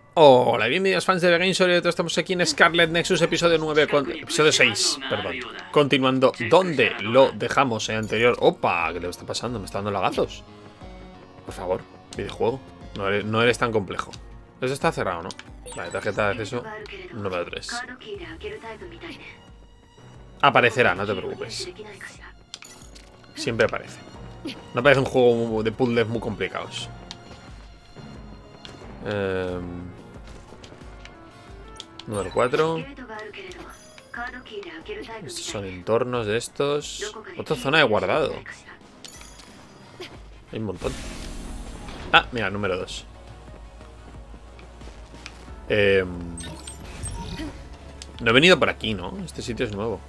Hola, bienvenidos fans de The Game Sobre. Estamos aquí en Scarlet Nexus, episodio 9, episodio 6, perdón. Continuando donde lo dejamos en anterior. Opa, ¿qué le está pasando? Me está dando lagazos. Por favor, videojuego. No eres tan complejo. Eso está cerrado, ¿no? Vale, tarjeta de acceso número 3. Aparecerá, no te preocupes. Siempre aparece. No parece un juego de puzzles muy complicados. Número 4. Estos son entornos de estos. Otra zona de guardado. Hay un montón. Ah, mira, número 2. No he venido por aquí, ¿no? Este sitio es nuevo.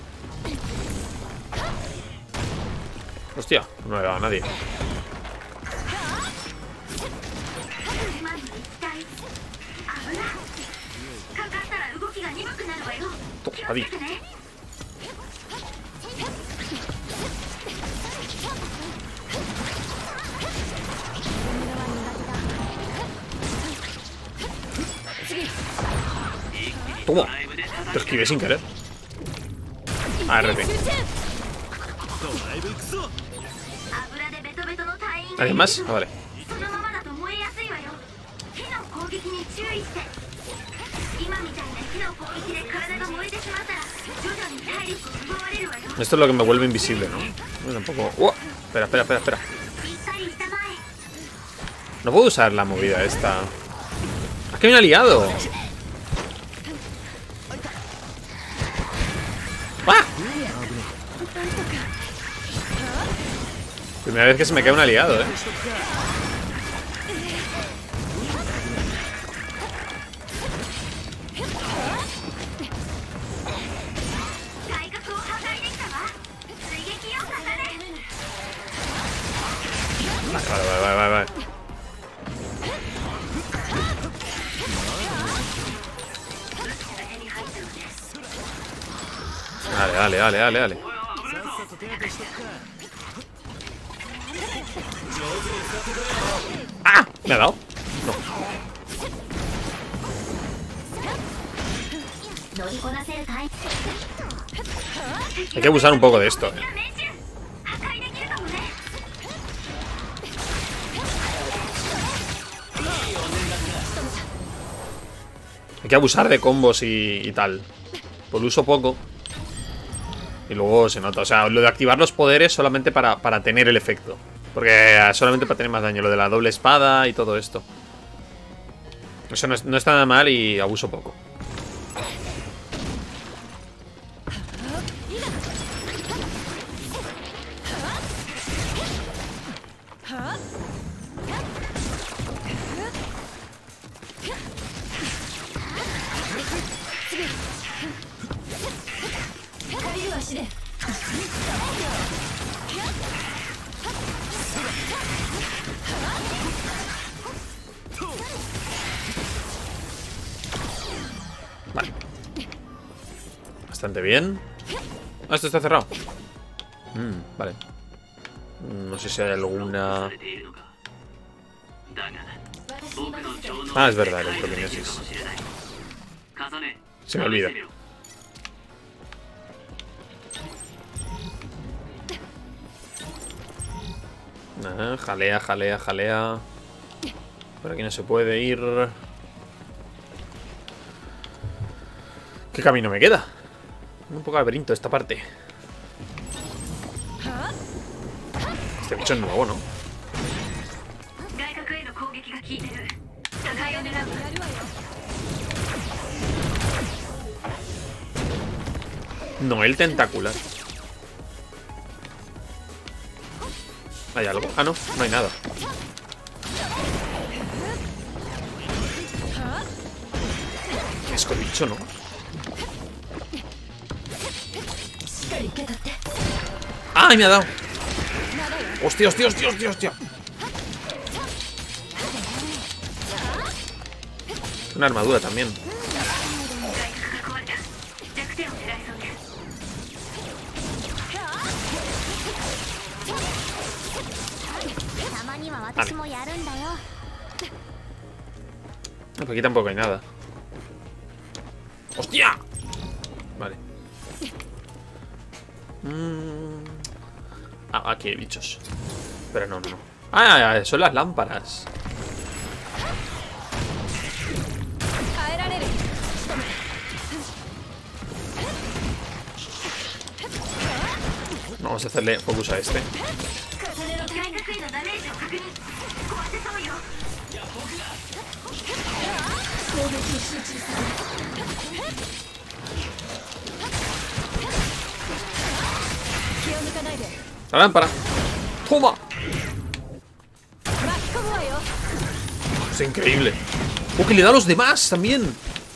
Hostia, no he dado a nadie. Adi. Toma. Te esquivé sin querer. ARP. ¿Alguien más? Ah, vale. Esto es lo que me vuelve invisible, ¿no? Bueno, un poco... Espera. No puedo usar la movida esta. ¿A qué me ha liado? ¡Ah! Primera vez que se me cae un aliado, ¿eh? Vale. Dale. ¡Ah! ¿Me ha dado? No. Hay que abusar un poco de esto, Hay que abusar de combos y tal. Pues lo uso poco. Y luego se nota. O sea, lo de activar los poderes solamente para tener el efecto. Porque solamente para tener más daño. Lo de la doble espada y todo esto. Eso no está nada mal y abuso poco. Vale. Bastante bien. Ah, esto está cerrado. Vale. No sé si hay alguna... Ah, es verdad, electrokinesis. Se me olvida. Jalea. Por aquí no se puede ir. ¿Qué camino me queda? Un poco laberinto esta parte. Este bicho es nuevo, ¿no? No, el tentacular. ¿Hay algo? Ah, no hay nada. Qué asco el bicho, ¿no? ¡Ay, me ha dado! ¡Hostia! Una armadura también. Vale. Por aquí tampoco hay nada. ¡Hostia! Vale. Ah, aquí hay bichos. Pero no. Ah, son las lámparas. Vamos a hacerle focus a este. La lámpara. ¡Toma! Es increíble. ¡Oh, que le da a los demás también!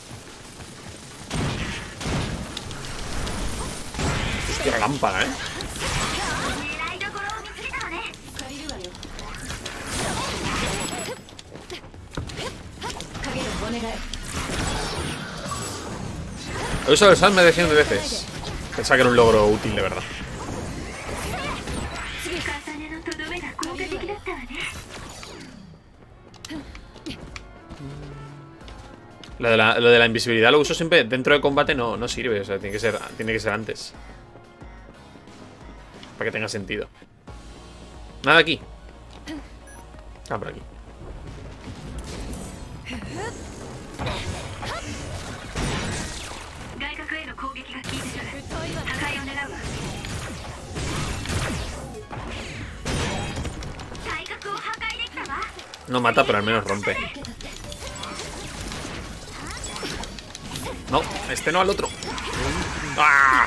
Hostia, la lámpara, ¿eh? He usado el salme de 100 veces. Pensaba que era un logro útil, de verdad. Lo de la invisibilidad lo uso siempre dentro de combate, no sirve. O sea, tiene que ser antes. Para que tenga sentido. Nada aquí. Ah, por aquí. No mata, pero al menos rompe. No, este no, al otro. ¡Ah!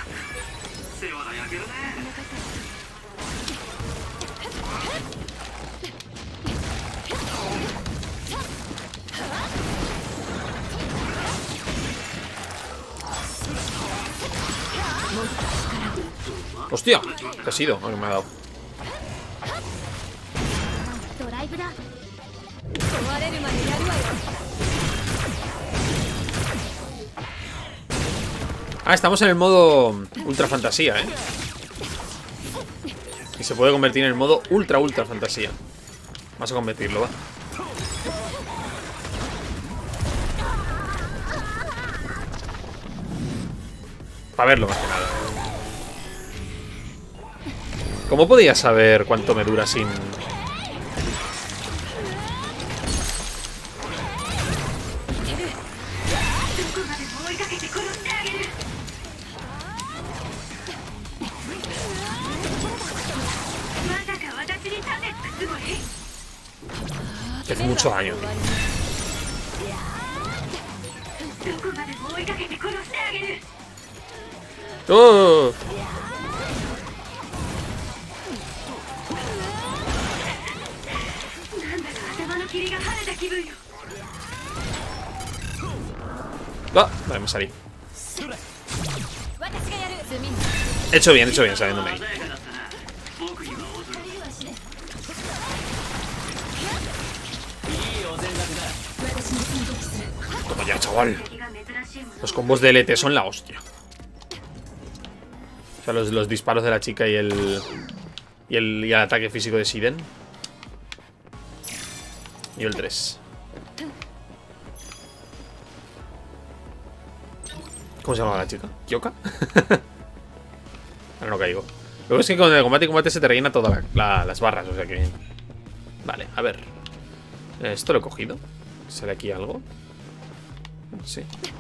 ¡Hostia! ¿Qué ha sido? ¿Qué me ha dado? Ah, estamos en el modo ultra fantasía, ¿eh? Y se puede convertir en el modo ultra fantasía. Vamos a convertirlo, va. Para verlo más que nada. ¿Cómo podía saber cuánto me dura sin...? Que hace mucho daño. ¡Oh! ¡Ah! Vale, me salí. He hecho bien saliéndome ahí. Toma ya, chaval. Los combos de LT son la hostia. O sea, los disparos de la chica y el ataque físico de Siden. Nivel 3. ¿Cómo se llama la chica? ¿Kyoka? Ahora no caigo. Luego es que con el combate se te rellena todas las barras, o sea que... Vale, a ver. ¿Esto lo he cogido? ¿Sale aquí algo? Sí.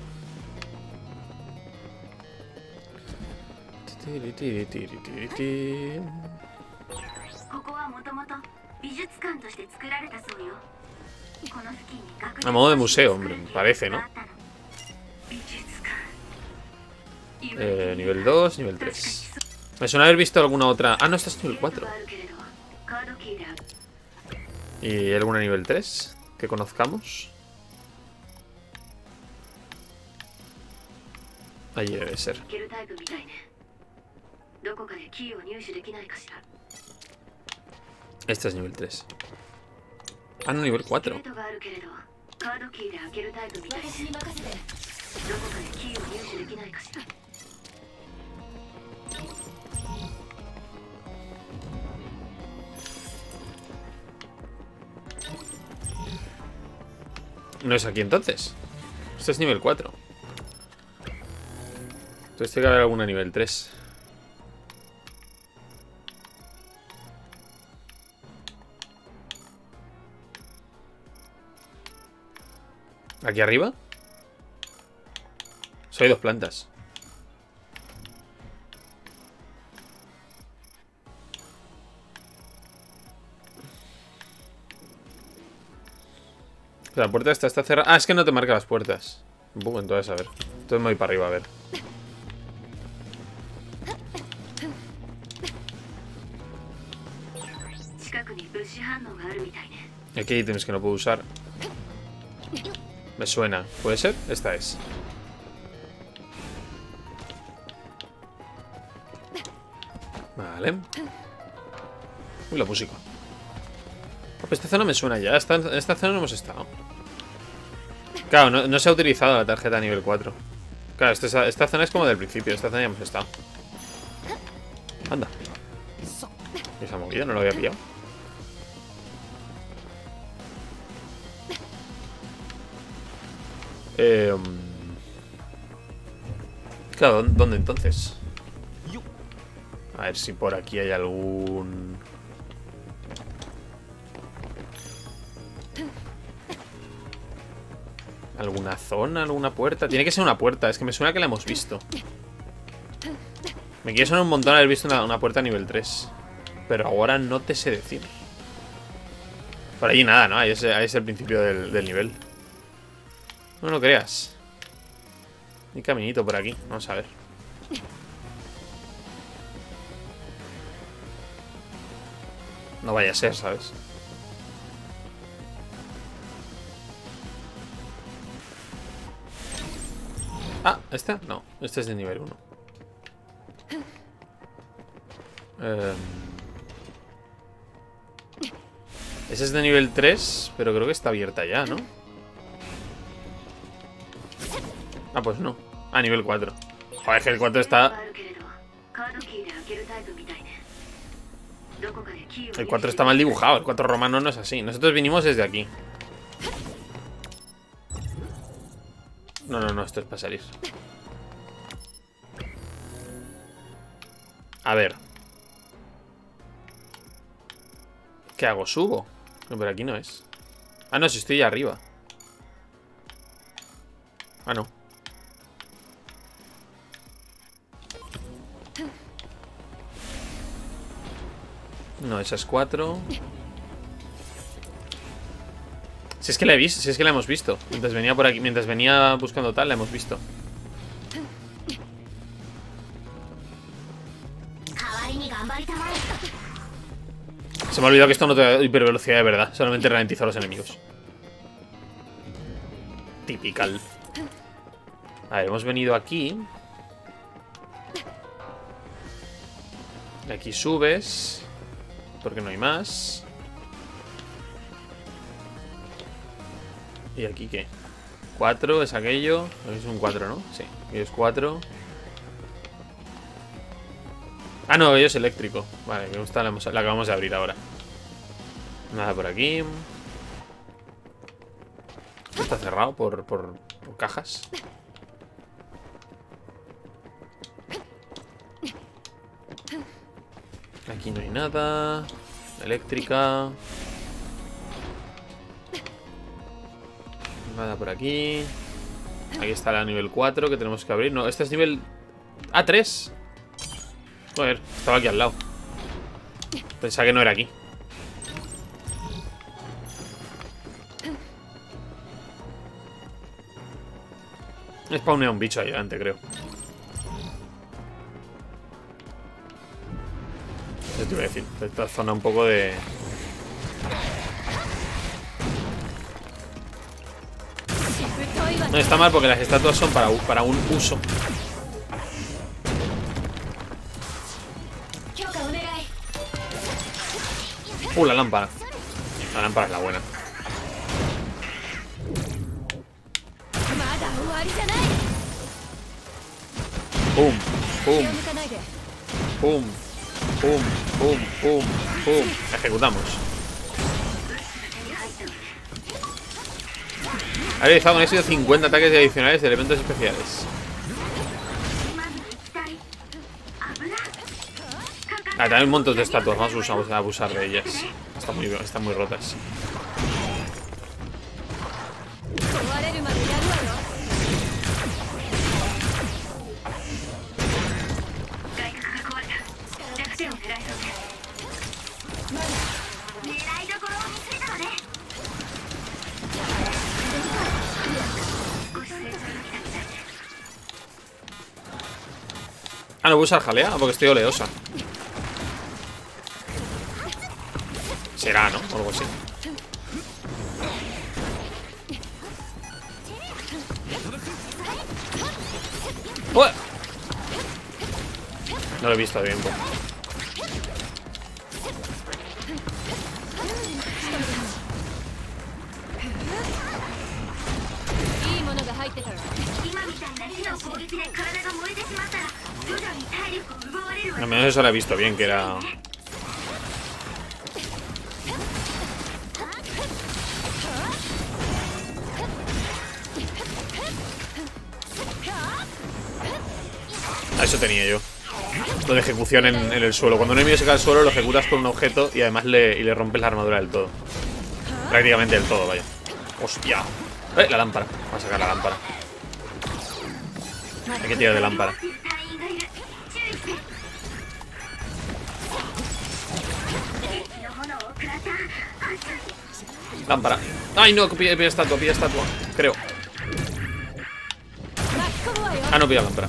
A modo de museo, hombre, parece, ¿no? Nivel 2, nivel 3. Me suena haber visto alguna otra... Ah, no, esta es nivel 4. ¿Y alguna nivel 3 que conozcamos? Allí debe ser. Esta es nivel 3. Ah, no, nivel 4. No es aquí entonces. Este es nivel 4. Entonces tiene que haber alguna nivel 3. ¿Aquí arriba? Soy 2 plantas. La puerta está cerrada. Ah, es que no te marca las puertas. Entonces a ver. Entonces me voy para arriba a ver. Aquí hay ítems que no puedo usar. Me suena. ¿Puede ser? Esta es. Vale. Uy, la música. Oh, esta zona me suena ya. Esta zona no hemos estado. Claro, no se ha utilizado la tarjeta nivel 4. Claro, esta zona es como del principio. Esta zona ya hemos estado. Anda. ¿Y se ha movido? No lo había pillado. Claro, ¿dónde entonces? A ver si por aquí hay algún... ¿Alguna zona? ¿Alguna puerta? Tiene que ser una puerta. Es que me suena que la hemos visto. Me quiere sonar un montón haber visto una puerta a nivel 3. Pero ahora no te sé decir. Por allí nada, ¿no? Ahí es el principio del nivel. No lo creas. Hay caminito por aquí. Vamos a ver. No vaya a ser, ¿sabes? Ah, ¿este? No, este es de nivel 1. Ese es de nivel 3, pero creo que está abierta ya, ¿no? Ah, pues no. Ah, nivel 4. Joder, es que el 4 está... El 4 está mal dibujado. El 4 romano no es así. Nosotros vinimos desde aquí. No, esto es para salir. A ver. ¿Qué hago? ¿Subo? No, pero aquí no es. Ah, no, si estoy arriba. Ah, no. No, esa es 4. Si es que la he visto, si es que la hemos visto. Mientras venía por aquí, mientras venía buscando tal, la hemos visto. Se me ha olvidado que esto no te da hipervelocidad de verdad. Solamente ralentiza a los enemigos. Typical. A ver, hemos venido aquí. Aquí subes. Porque no hay más. ¿Y aquí qué? 4 es aquello. Es un 4, ¿no? Sí, aquí es 4. Ah, no, aquello es eléctrico. Vale, que esta la acabamos de abrir ahora. Nada por aquí. Está cerrado por cajas. Aquí no hay nada. Eléctrica. Nada por aquí. Aquí está la nivel 4 que tenemos que abrir. No, este es nivel... Ah, 3. Joder, estaba aquí al lado. Pensaba que no era aquí. Spawnea un bicho ahí delante, creo. Eso te iba a decir. Esta zona un poco de... No, está mal porque las estatuas son para un uso. La lámpara. La lámpara es la buena. Pum, pum. Pum, pum, pum, pum, pum. Ejecutamos. Ha realizado con éxito 50 ataques adicionales de elementos especiales. También un montón de estatuas. Vamos a abusar de ellas. Están muy rotas. Ah, no voy a usar jalea porque estoy oleosa. Será, ¿no? O algo así. ¡Ué! No lo he visto bien, pues. Al menos eso lo he visto bien, que era... Eso tenía yo. Lo de ejecución en el suelo. Cuando un enemigo se cae al suelo, lo ejecutas con un objeto y además le rompes la armadura del todo. Prácticamente del todo, vaya. ¡Hostia! La lámpara. Vamos a sacar la lámpara. Hay que tirar de lámpara. Lámpara. ¡Ay, no! Pilla estatua, creo. Ah, no, pilla lámpara.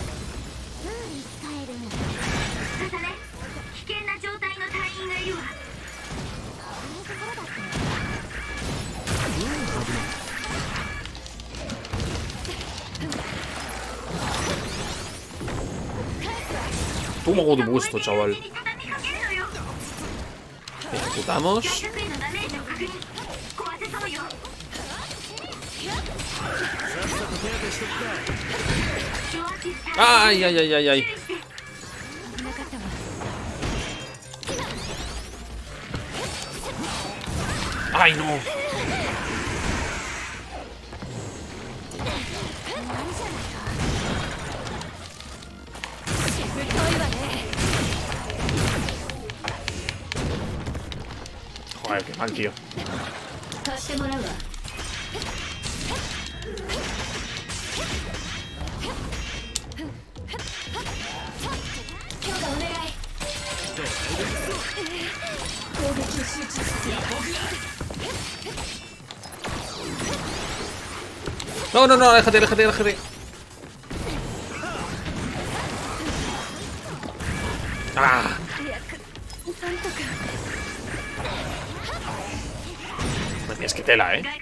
Toma con tu gusto, chaval. Ejecutamos. Ay, ay, ay, ay, ay. Ay, no. Joder, qué mal, tío. No, no, no, déjate. Ah. Es que tela, ¿eh?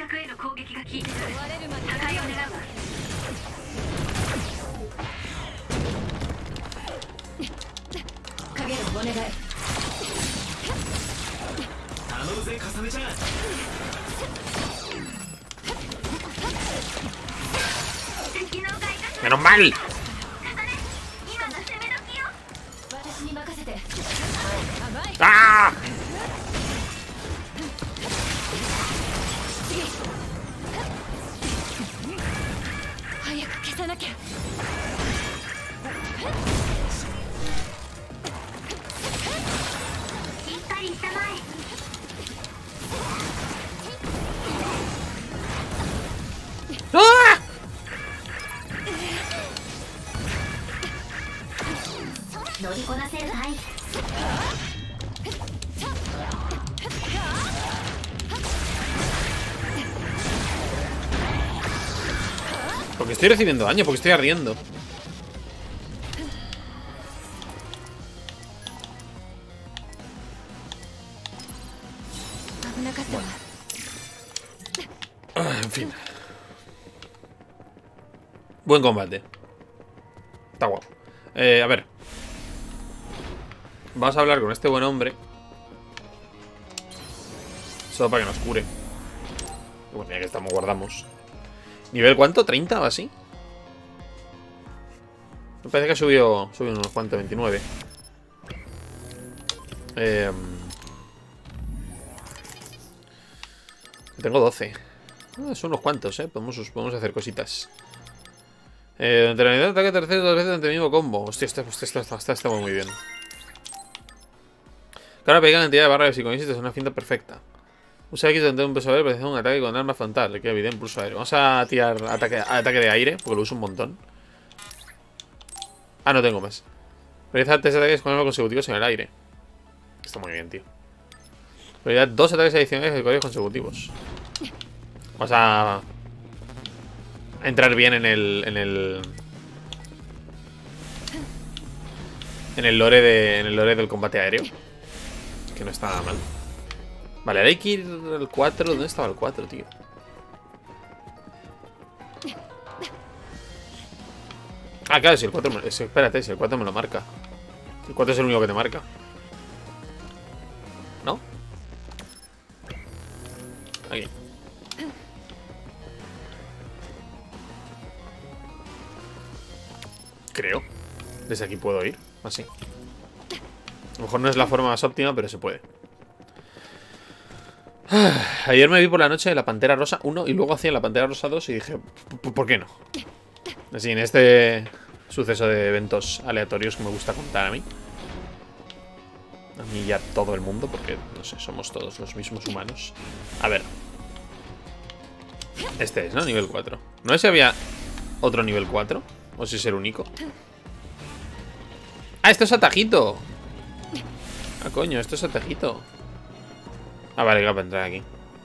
¡Menos mal! ¡Ah! ¡Ah! Porque estoy recibiendo daño, porque estoy ardiendo. En fin. Buen combate. Está guapo. A ver. Vamos a hablar con este buen hombre. Solo para que nos cure. Bueno, ya que estamos, guardamos. ¿Nivel cuánto? ¿30 o así? Me parece que ha subido unos cuantos, 29. Tengo 12. Son unos cuantos, podemos hacer cositas. Durante la unidad de ataque tercero 2 veces ante el mismo combo. Hostia, está muy bien. Ahora pega la cantidad de barra de psiconis es una finta perfecta. Usa X durante un peso aéreo para hacer un ataque con arma frontal. Le queda evidente impulso aéreo. Vamos a tirar ataque de aire, porque lo uso un montón. Ah, no tengo más. Realiza 3 ataques con arma consecutivos en el aire. Está muy bien, tío. Realiza 2 ataques adicionales consecutivos. Vamos a entrar bien en el lore del combate aéreo. Que no está nada mal. Vale, ahora hay que ir al 4. ¿Dónde estaba el 4, tío? Ah, claro, si el 4 espérate, si el 4 me lo marca. El 4 es el único que te marca. ¿No? Aquí. Creo. Desde aquí puedo ir. Así. A lo mejor no es la forma más óptima, pero se puede. Ayer me vi por la noche la Pantera Rosa 1 y luego hacía la Pantera Rosa 2 y dije, ¿por qué no? Así, en este suceso de eventos aleatorios que me gusta contar a mí. A mí y a todo el mundo, porque, no sé, somos todos los mismos humanos. A ver. Este es, ¿no? Nivel 4. No sé si había otro nivel 4 o si es el único. ¡Ah, esto es atajito! Ah, coño, esto es atajito. Ah, vale, claro, para entrar aquí.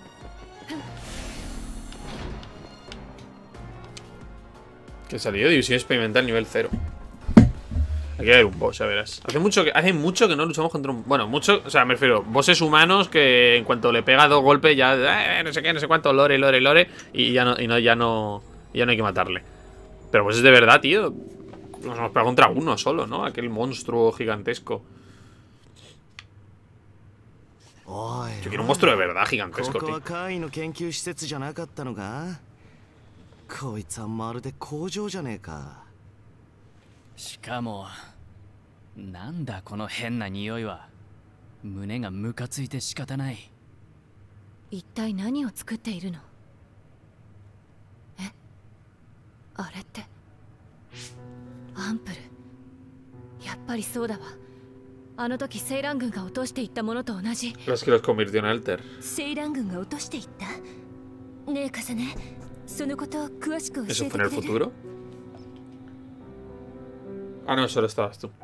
Que salió división experimental nivel 0. Aquí hay un boss, ya verás. Hace mucho que no luchamos contra un... Bueno, mucho... O sea, me refiero, bosses humanos que en cuanto le pega 2 golpes ya... no sé qué, no sé cuánto, lore. Y ya no hay que matarle. Pero pues es de verdad, tío. Nos hemos pegado contra uno solo, ¿no? Aquel monstruo gigantesco. Yo quiero un monstruo de verdad gigantesco, tío. Los que los convirtió en Alter. ¿Eso fue en el futuro? Ah, no, solo estabas tú.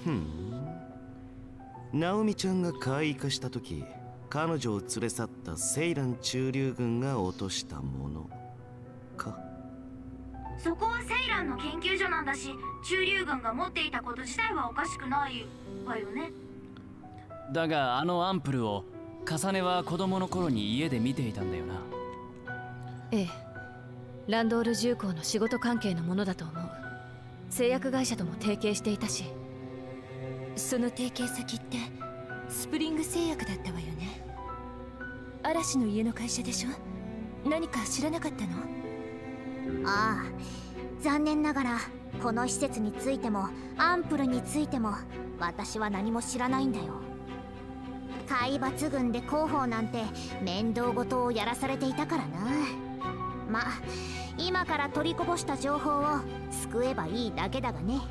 Naomi-chanが怪異化した時、彼女を連れ去ったセイラン駐留軍が落としたものか。 そこはセイランの研究所なんだし、駐留軍が持っていたこと自体はおかしくないわよね。 だがあのアンプルを重ねは子供の頃に家で見ていたんだよな。 ええ、ランドール重工の仕事関係のものだと思う。製薬会社とも提携していたし。 その提携先ってスプリング製薬だったわよね。嵐の家の会社でしょ。何か知らなかったの？ ああ、残念ながらこの施設についてもアンプルについても私は何も知らないんだよ。海抜群で広報なんて面倒事をやらされていたからな。まあ今から取りこぼした情報を救えばいいだけだがね。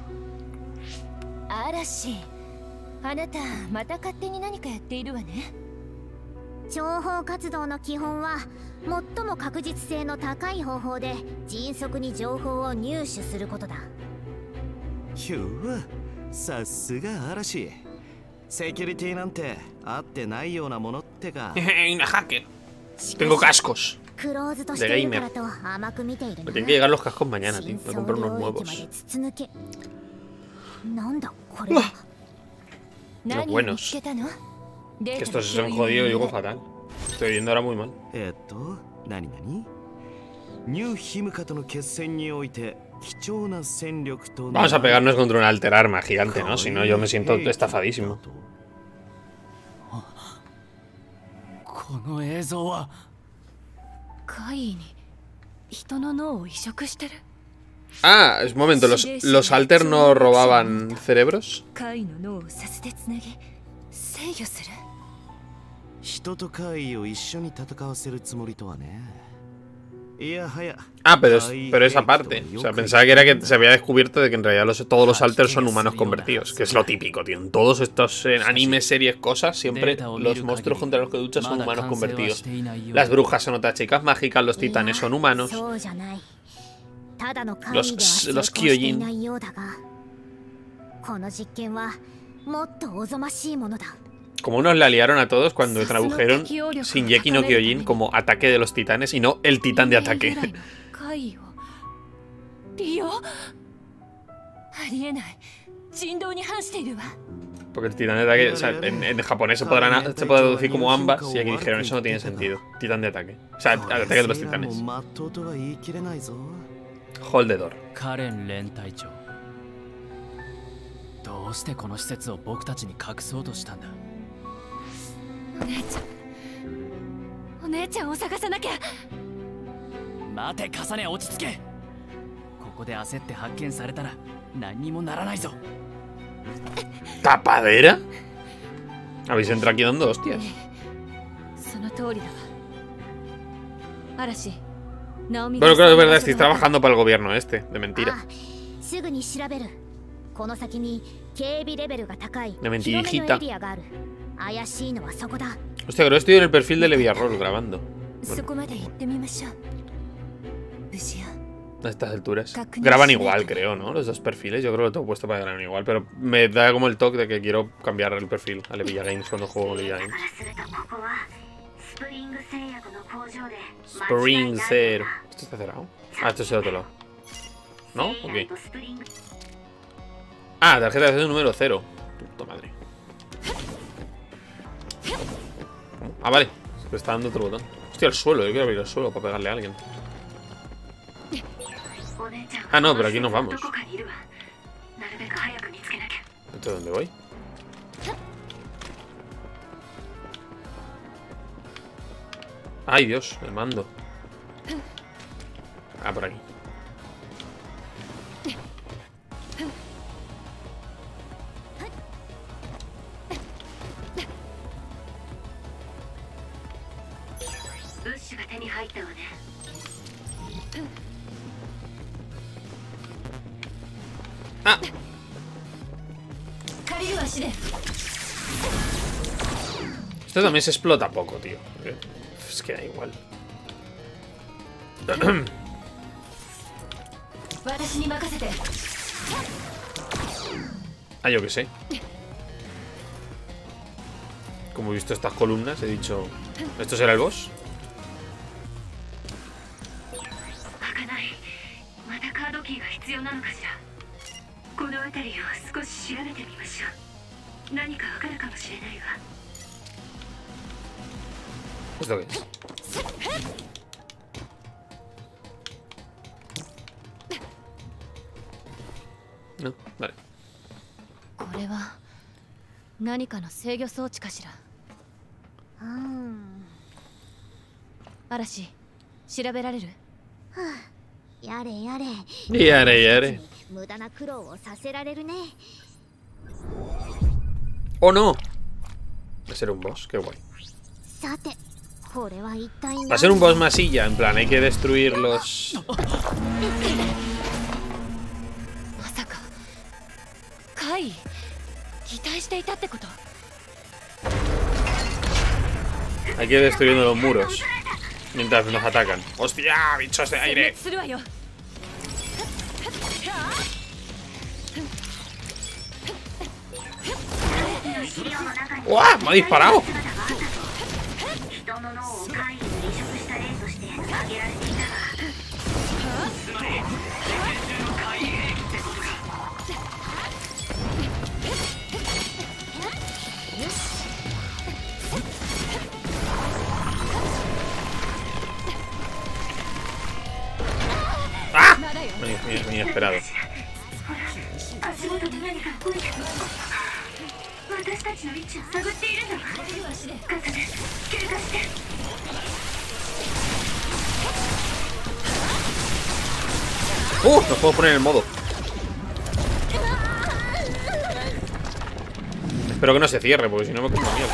嵐、あなたまた勝手に何かやっているわね。 情報活動の基本は最も確実性の高い方法で迅速に情報を入手することだ。 ひゅわ、さすが嵐。セキュリティなんてあってないようなものってか。 Una hacker. Tengo cascos. クローズとしているからと甘く見ているな。 Me tienen que llegar los cascos mañana, tío. Voy a comprar unos nuevos. なんだこれは。 Los buenos. Que estos se han jodido, digo fatal. Estoy viendo ahora muy mal. 何ニューヒムカとの決戦において貴重な戦力と。 Vamos a pegarnos contra un alter arma gigante, ¿no? Si no, yo me siento estafadísimo. この映像は怪異に人の脳を移植してる。 Ah, es un momento, ¿los alter no robaban cerebros? 怪異の脳をさせてつなぎ制御する。 人と怪異を一緒に戦わせるつもりとはね。 Ah, pero esa parte. O sea, pensaba que era que se había descubierto de que en realidad todos los alters son humanos convertidos. Que es lo típico, tío. En todos estos animes, series, cosas, siempre los monstruos contra los que luchas son humanos convertidos. Las brujas son otras chicas mágicas, los titanes son humanos. Los Kyojin. Como unos la liaron a todos cuando tradujeron Shingeki no Kyojin como ataque de los titanes y no el titán de ataque. Porque el titán de ataque, o sea, en japonés se puede traducir como ambas y aquí dijeron eso no tiene sentido. Titán de ataque. O sea, ataque de los titanes. Hold the door. どうしてこの施設を僕たちに隠そうとしたんだ。 お姉ちゃんを探さなきゃ。 待て、重ね、落ち着け。ここで焦って発見されたら何にもならないぞ。 ¿Tapadera? Habéis entrado aquí dando hostias. その通りだわ。嵐、ナオミ。 Bueno, claro, es verdad, estáis trabajando para el gobierno este, de mentira. De mentirijita. Hostia, creo que estoy en el perfil de Leviarroll grabando. Bueno. A estas alturas. Graban igual, creo, ¿no? Los dos perfiles. Yo creo que lo tengo puesto para que graben igual. Pero me da como el toque de que quiero cambiar el perfil a Levilla Games cuando juego Levilla Games. Spring Zero. ¿Esto está cerrado? Ah, esto es el otro lado. ¿No? Ok. Ah, tarjeta de acceso número 0. Puta madre. ¿Cómo? Ah, vale. Se está dando otro botón. Hostia, el suelo. Yo quiero abrir el suelo para pegarle a alguien. Ah, no, pero aquí nos vamos. ¿Esto es dónde voy? Ay, Dios, el mando. Ah, por aquí. Ah. Esto también se explota poco, tío. Es que da igual. Ah, yo qué sé. Como he visto estas columnas, he dicho... ¿Esto será el boss? ¿Esto qué es? No, vale. これは何かの制御装置かしら。嵐、調べられる？ やれやれ。 やれやれ。 無駄な苦労をさせられるね。 ¡Oh, no! Va a ser un boss, qué guay. Va a ser un boss masilla, en plan, hay que destruir los... Hay que ir destruyendo los muros mientras nos atacan. ¡Hostia! ¡Bichos de aire! ¡Uah! ¡Me ha disparado! ¡Ah! Me he esperado. Nos puedo poner en modo. Espero que no se cierre, porque si no me como mierda.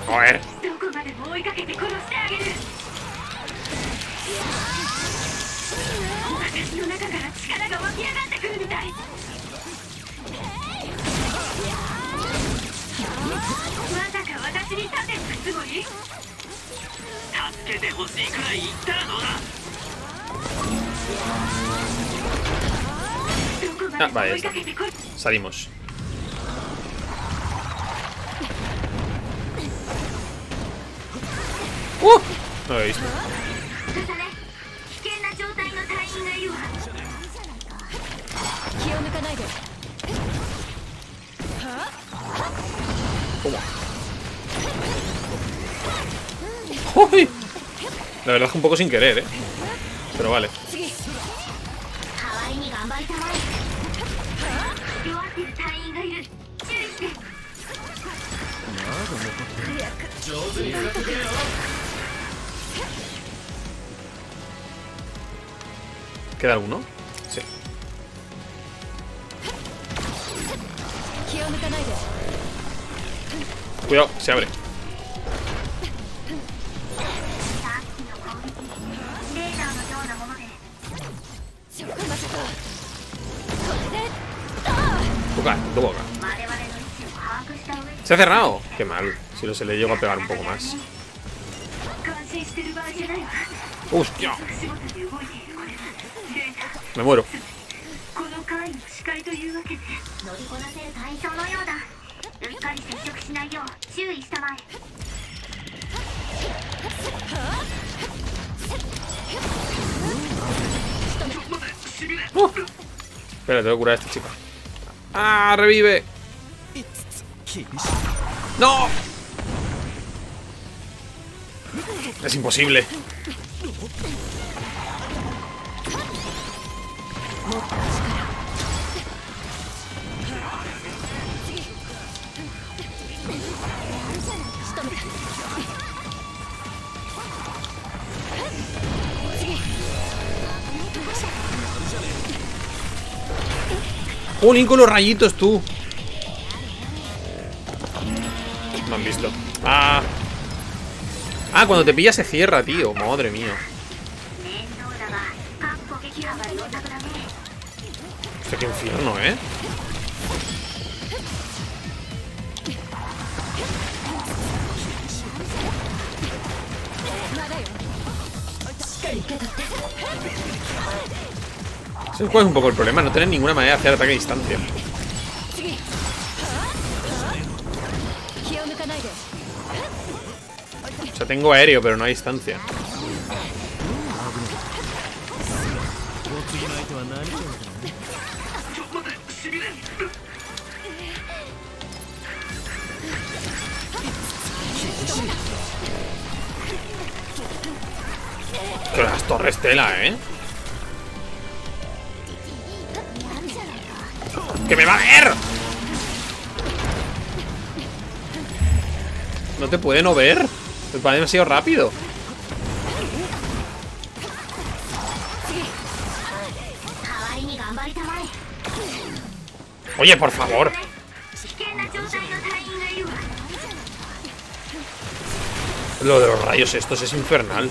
Joder. Ah, vale, ya está. Salimos. No lo he visto. 気を抜かないで。 ¿Cómo? ¡Uy! La verdad es que un poco sin querer, pero vale. ¿Queda alguno? Sí. Cuidado, se abre. Boca, tu boca. Se ha cerrado. Qué mal. Si no se le llega a pegar un poco más. ¡Hostia! Me muero. Espera, tengo que curar a esta chica. ¡Ah! ¡Revive! ¡No! Es imposible. ¡Jolín, con los rayitos, tú! No han visto. ¡Ah! ¡Ah! Cuando te pilla se cierra, tío. Madre mía. Hostia, qué infierno, ¿eh? ¿Sabes cuál es un poco el problema? No tener ninguna manera de hacer ataque a distancia. O sea, tengo aéreo, pero no a distancia. Que las torres tela, ¿eh? ¡Que me va a ver! No te puede no ver. Va demasiado rápido. Oye, por favor. Lo de los rayos estos es infernal.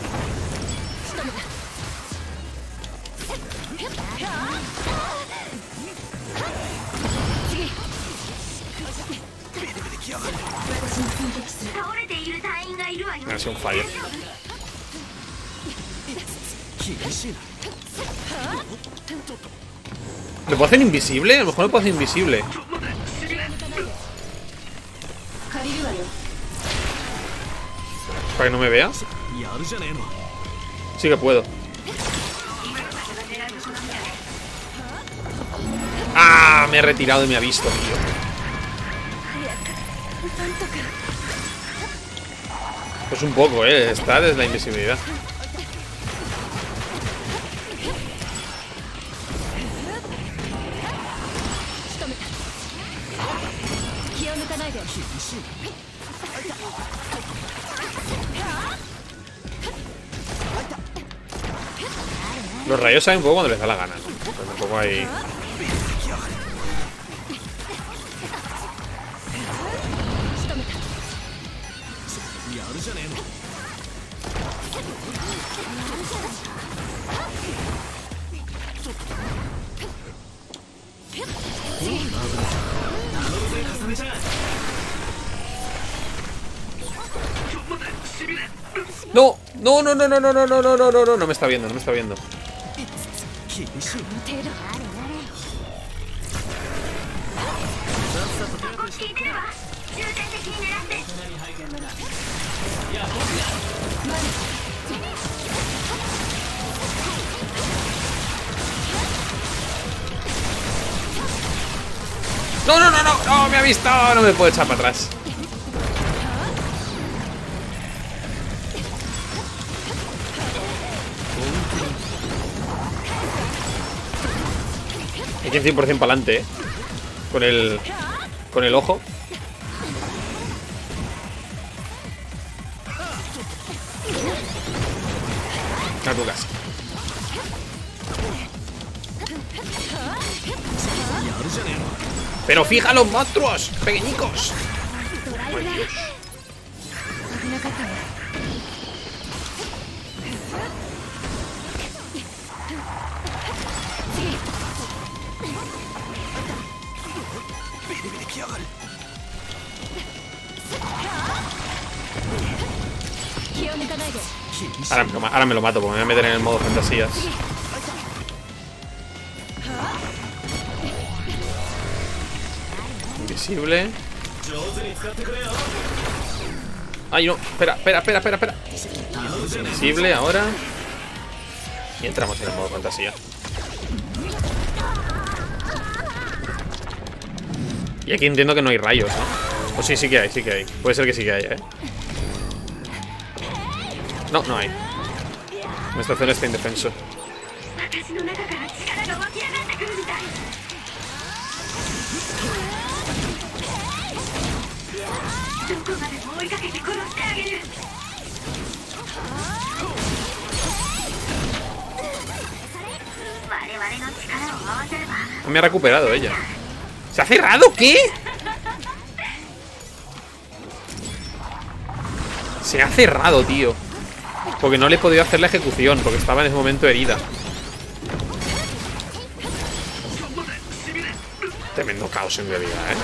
Ha sido un fallo. ¿Lo puedo hacer invisible? A lo mejor lo puedo hacer invisible. Para que no me vea. Sí que puedo. ¡Ah! Me he retirado y me ha visto, tío. Pues un poco, está desde la invisibilidad. Los rayos saben un poco cuando les da la gana. Pues tampoco hay... No, no, no, no, no, no, no, no, no, no, no, no, no me está viendo, no me está viendo. No, no, no, no, no, me ha visto, no me puedo echar para atrás. Hay que ir 100% para adelante, con el ojo. A tu casa. Pero fija los monstruos, pequeñicos. Ay, Dios. Ahora me lo mato, porque me voy a meter en el modo fantasías. Invisible. Ay, no, espera. Invisible ahora. Y entramos en el modo fantasía. Y aquí entiendo que no hay rayos, ¿no? O sí, sí que hay, sí que hay. Puede ser que sí que haya, ¿eh? No, no hay. Nuestra zona está indefenso. Me ha recuperado ella. ¿Se ha cerrado? ¿Qué? Se ha cerrado, tío. Porque no le he podido hacer la ejecución, porque estaba en ese momento herida. Tremendo caos en realidad, ¿eh?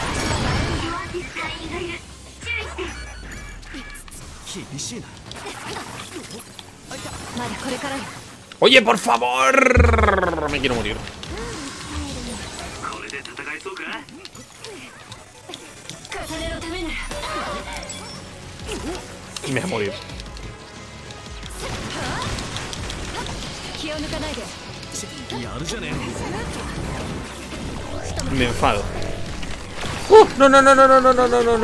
Oye, por favor. Me quiero morir. Y me voy a morir. Me enfado. No, no, no, no, no, no, no, no, no, no.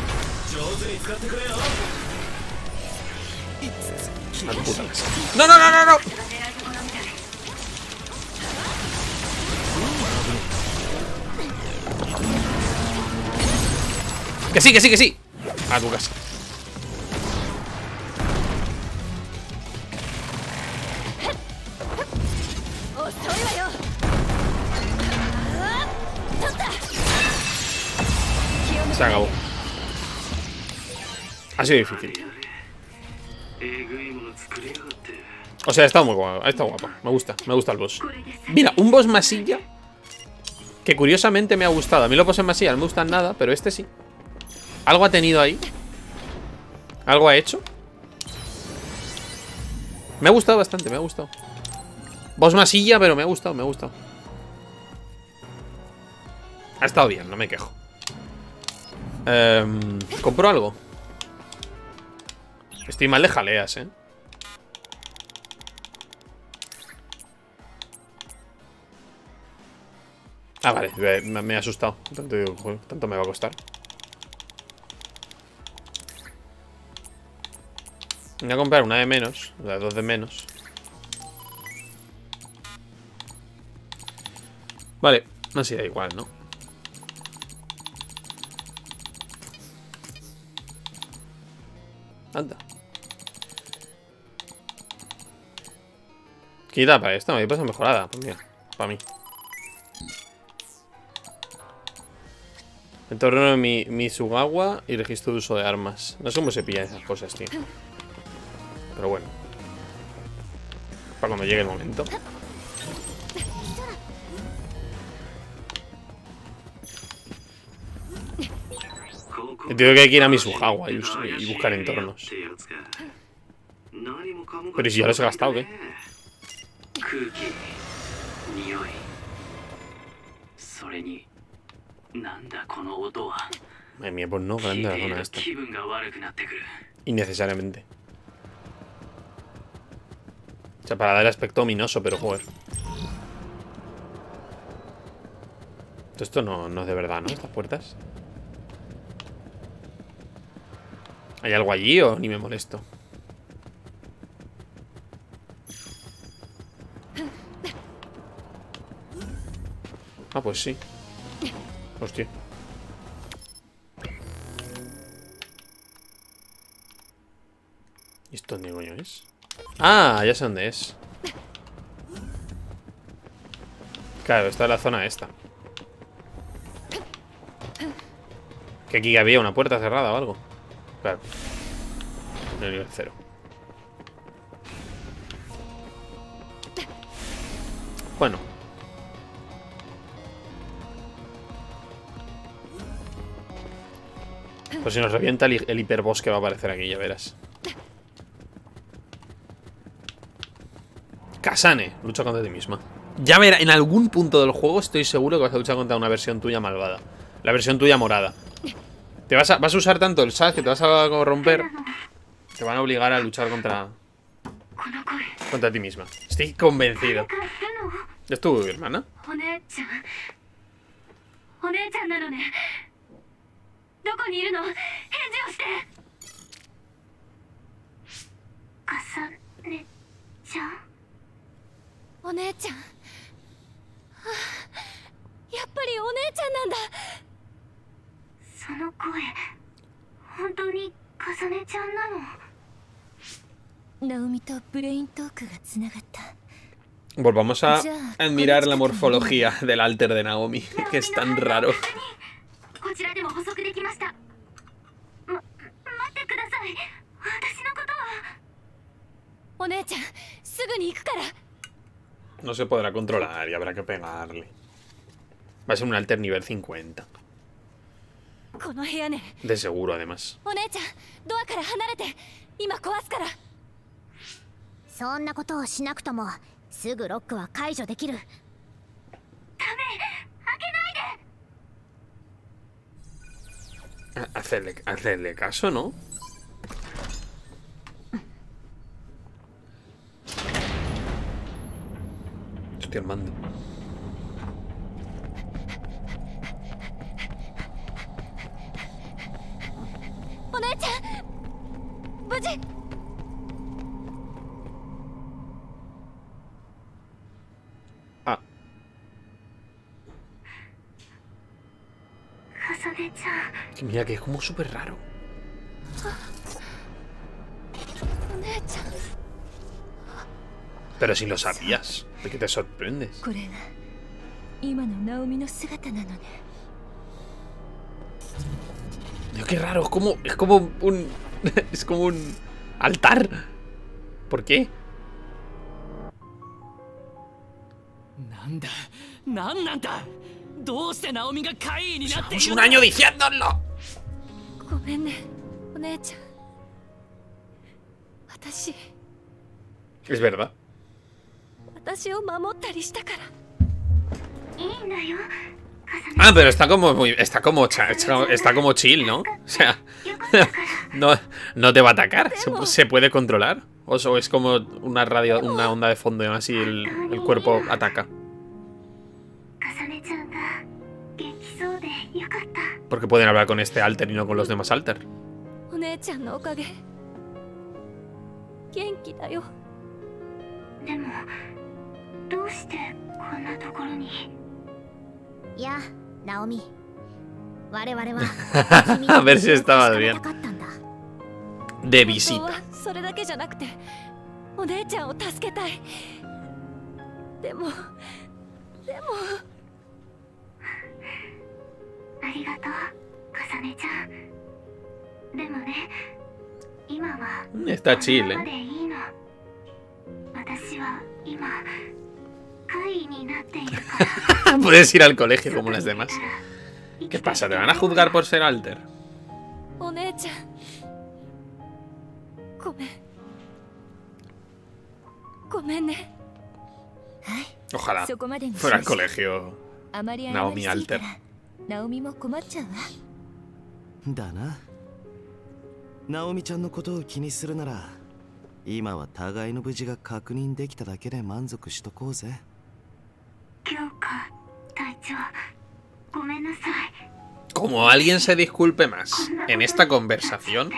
A tu puta casa. No, no, no, no, no. Que sí, que sí, que sí. A tu casa. Se acabó. Ha sido difícil. O sea, ha estado muy guapo. Ha estado guapo. Me gusta el boss. Mira, un boss masilla que curiosamente me ha gustado. A mí los bosses masilla no me gustan nada, pero este sí. Algo ha tenido ahí. Algo ha hecho. Me ha gustado bastante, me ha gustado. Boss masilla, pero me ha gustado, me ha gustado. Ha estado bien, no me quejo. ¿Compro algo? Estoy mal de jaleas, ¿eh? Ah, vale, me he asustado. Tanto me va a costar. Voy a comprar una de menos, o sea, 2 de menos. Vale, así da igual, ¿no? Anda. Quita para esto, me pasa mejorada. Pues mira, para mí. Entorno de Misugawa y registro de uso de armas. No sé cómo se pillan esas cosas, tío. Pero bueno. Para cuando llegue el momento. Entiendo que hay que ir a Misugawa y buscar entornos. Pero ¿y si ya los he gastado, qué? Madre mía, pues no, grande la zona esta. Innecesariamente. O sea, para dar aspecto ominoso, pero joder. Esto no es de verdad, ¿no? Estas puertas. ¿Hay algo allí o ni me molesto? Ah, pues sí. Hostia. ¿Y esto dónde coño es? Ah, ya sé dónde es. Claro, esta es la zona esta. Que aquí había una puerta cerrada o algo. Claro. En el nivel 0. Bueno. Pues si nos revienta el hiperboss que va a aparecer aquí, ya verás. Kasane, lucha contra ti misma. Ya verás, en algún punto del juego estoy seguro que vas a luchar contra una versión tuya malvada. La versión tuya morada. Vas a usar tanto el SAS que te vas a corromper. Te van a obligar a luchar contra ti misma. Estoy convencido. ¿Es tu hermana? Volvamos a admirar la morfología del alter de Naomi, que es tan raro. No se podrá controlar y habrá que pegarle. Va a ser un alter nivel 50. De seguro, además. そんなことをしなくともすぐロックは解除できる。ダメ、開けないで。Hacerle caso, ¿no? Estoy armando. Ah. Que mira, que es como súper raro. Pero si lo sabías, ¿de qué te sorprendes? Dios, qué raro, es como un es como un altar. ¿Por qué? Llevamos un año diciéndolo. Es verdad. Ah, pero está como chill, ¿no? O sea, no te va a atacar. Se puede controlar. O es como una onda de fondo y aún así el cuerpo ataca. Porque pueden hablar con este alter y no con los demás alter. Ya, Naomi. A ver si estaba bien. De visita. ありがとう、かさねちゃん。でもね、今は Está chill, このままでいいの。私は今怪異になっているから。 Puedes ir al colegio como las demás. ¿Qué pasa? ¿Te van a juzgar por ser alter? お姉ちゃん、ごめん。ごめんね。はい。 Ojalá そこまでに fuera al colegio あまり謝 Naomi りすぎた alter. らナオミも困っちゃうわ。 だな。ナオミちゃんのことを気にするなら、今は互いの無事が確認できただけで満足しとこうぜ。 京香隊長、ごめんなさい。 Como alguien se disculpe más en esta conversación.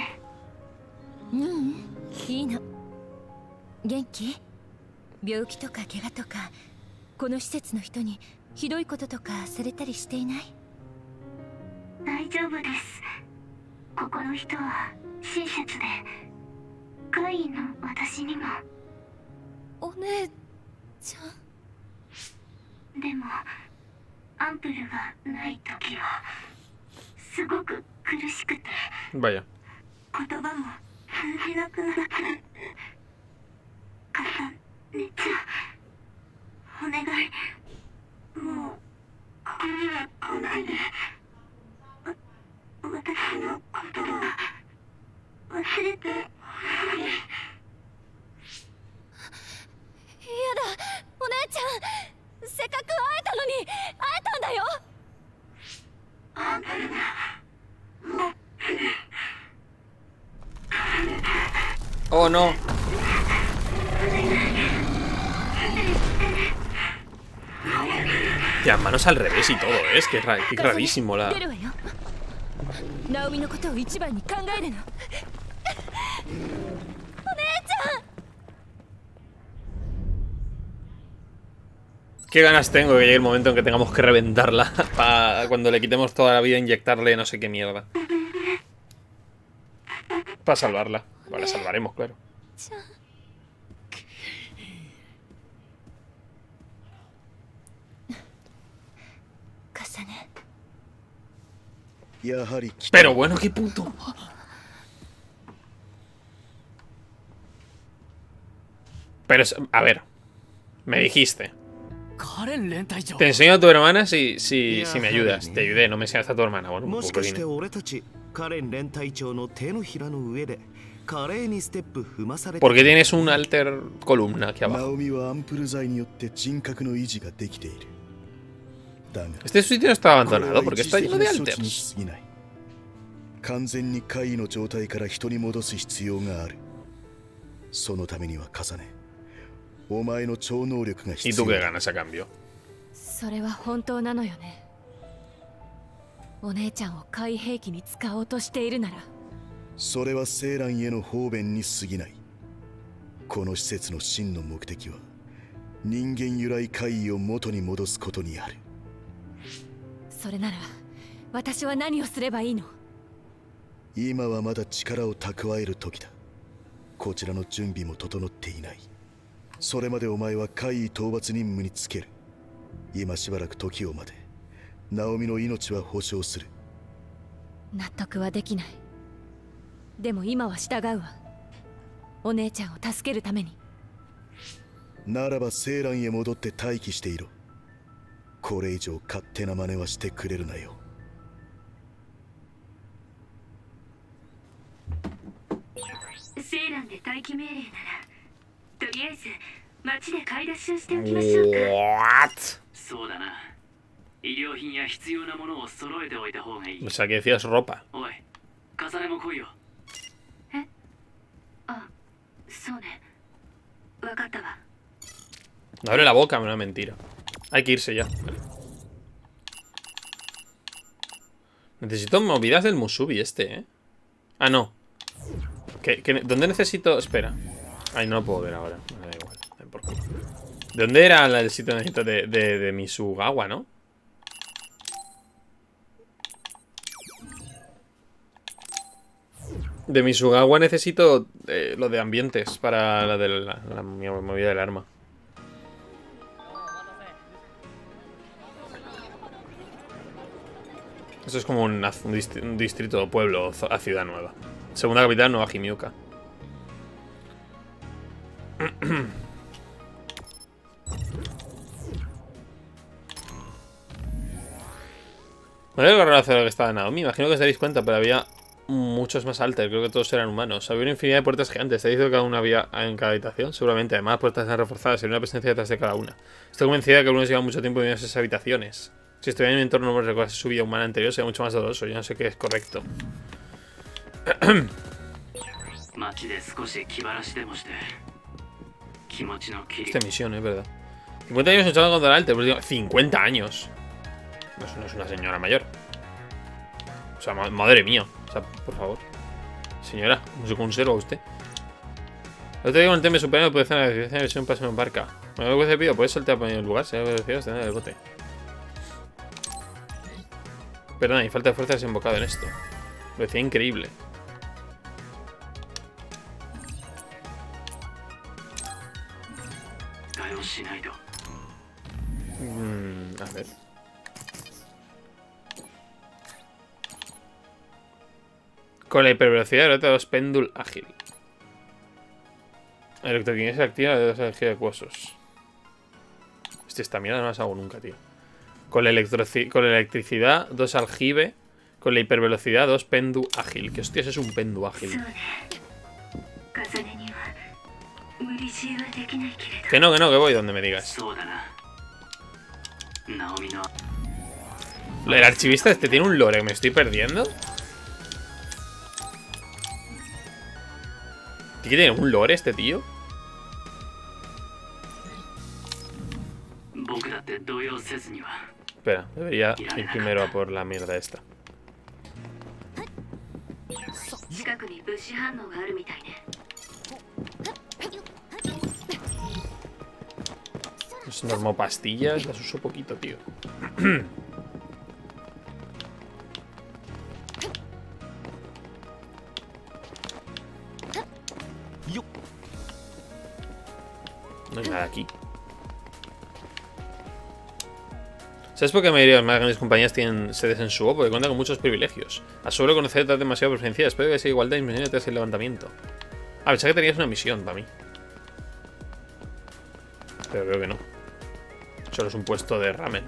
いいの。元気？病気とか怪我とか、この施設の人にひどいこととかされたりしていない？ 大丈夫です。ここの人は親切で、怪異の私にも。 お姉ちゃん。 でもアンプルがない時はすごく苦しくて、 Vaya. 言葉も通じなくなって。かさねちゃん、お願い、もうここには来ないで。私のことは忘れてほしい。 やだ、お姉ちゃん。せっかく会えたのに、会えたんだよ。 アンプルがもう Oh no. Ya, manos al revés y todo, ¿eh? Es que es rarísimo la... 出るわよ。ナオミのことを一番に考えるの。お姉ちゃん。 Qué ganas tengo de que llegue el momento en que tengamos que reventarla. Para cuando le quitemos toda la vida, inyectarle no sé qué mierda. Para salvarla. Bueno, la salvaremos, claro. かさね。 Pero bueno, qué puto. Pero, a ver. Me dijiste. カレン連隊長。 Te enseño a tu hermana si me ayudas. Te ayudé, no me enseñaste a tu hermana. Bueno, un もし poco かして de... 俺たちカレン連隊長の手のひらの上で華麗にステップ踏まされて ¿Por qué tienes un alter columna aquí ナ abajo? オミはアンプル剤によって人格の維持ができている。だが Este sitio no está これ abandonado は porque 一 está 時 lleno 的 de な処置に alters. 過ぎない。完全に怪異の状態から人に戻す必要がある。そのためには重ね、お前の超能力が ¿Y 必 tú 要 qué だ。 ganas a cambio? それは本当なのよね。お姉ちゃんを怪兵器に使おうとしているなら。 それはセーランへの方便に過ぎない。この施設の真の目的は人間由来怪異を元に戻すことにある。 それなら私は何をすればいいの？ 今はまだ力を蓄える時だ。こちらの準備も整っていない。それまでお前は怪異討伐任務につける。今しばらく時を待て。ナオミの命は保証する。 納得はできない。でも今は従うわ。お姉ちゃんを助けるために。 ならばセーランへ戻って待機していろ。これ以上勝手な真似はしてくれるなよ。 セーランで待機命令なら、とりあえず街で買い出しをしておきましょうか。 What? そうだな。医療品や必要なものを揃えておいた方がいい。 O sea, que decías ropa. おい、重ねも来いよ。 あ、そうね。わかったわ。 No abre la boca, una mentira. Hay que irse ya. Vale. Necesito movidas del Musubi este, ¿eh? Ah, no. ¿Dónde necesito...? Espera. Ay, no lo puedo ver ahora. Me da igual. ¿Por qué? ¿De dónde era el sitio donde necesito de Misugawa, no? De Misugawa necesito lo de ambientes para la de la movida del arma. Esto es como un distrito o pueblo a Ciudad Nueva. Segunda capital, Nueva Himiuka. Me voy a correr hacia lo que estaba Naomi. Imagino que os daréis cuenta, pero había muchos más altos. Creo que todos eran humanos. Había una infinidad de puertas gigantes. ¿Te dicho que cada una había en cada habitación? Seguramente. Además, puertas están reforzadas y una presencia detrás de cada una. Estoy convencida de que algunos llevan mucho tiempo viviendo en esas habitaciones. Si estuviera en mi entorno no me recuerda su vida humana anterior, sería mucho más doloroso. Yo no sé qué es correcto. Esta misión, es verdad. 50 años luchando contra el alter. Pues digo, 50 años. No es una señora mayor. O sea, madre mía. O sea, por favor. Señora, no se conserva usted. El otro día con el tema superior puede hacer una versión paso en barca. Me voy a pido, puedes saltar por el lugar, se ha decidido extender el bote. Perdona, y falta de fuerza desembocado en esto. Lo decía increíble. A ver. Con la hipervelocidad de 2 péndulo ágil. Electroquinesis activa de 2 energía de acuosos. Esta mierda no las hago nunca, tío. Con la electricidad 2 aljibe. Con la hipervelocidad 2 pendu ágil. ¿Qué hostias es un pendu ágil? Que no, que voy donde me digas. El archivista este tiene un lore que me estoy perdiendo. ¿Qué tiene un lore este tío? Espera, debería ir primero a por la mierda esta. Es normal pastillas, las uso poquito, tío. No hay nada aquí. ¿Sabes por qué la mayoría de las más grandes compañías tienen sedes en Suo? Porque cuentan con muchos privilegios. A suelo conocer otras demasiado preferencias. Espero que sea igualdad y misión tras el levantamiento. Ah, pensaba que tenías una misión para mí. Pero creo que no. Solo es un puesto de ramen.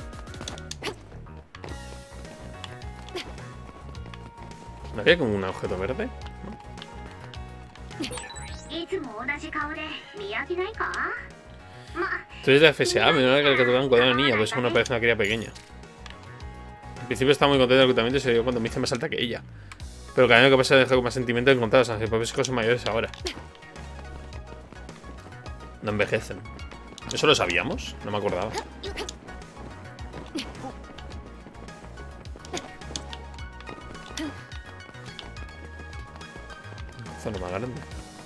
¿No había como un objeto verde? ¿No? Tú eres de FSA, me da que capturar un cuaderno de niña, pues uno parece una cría pequeña. Al principio estaba muy contento del reclutamiento y se dio cuando me hice más alta que ella. Pero cada año que pasa deja con más sentimiento encontrados, aunque propios hijos son mayores ahora. No envejecen. ¿Eso lo sabíamos? No me acordaba. Zona más grande.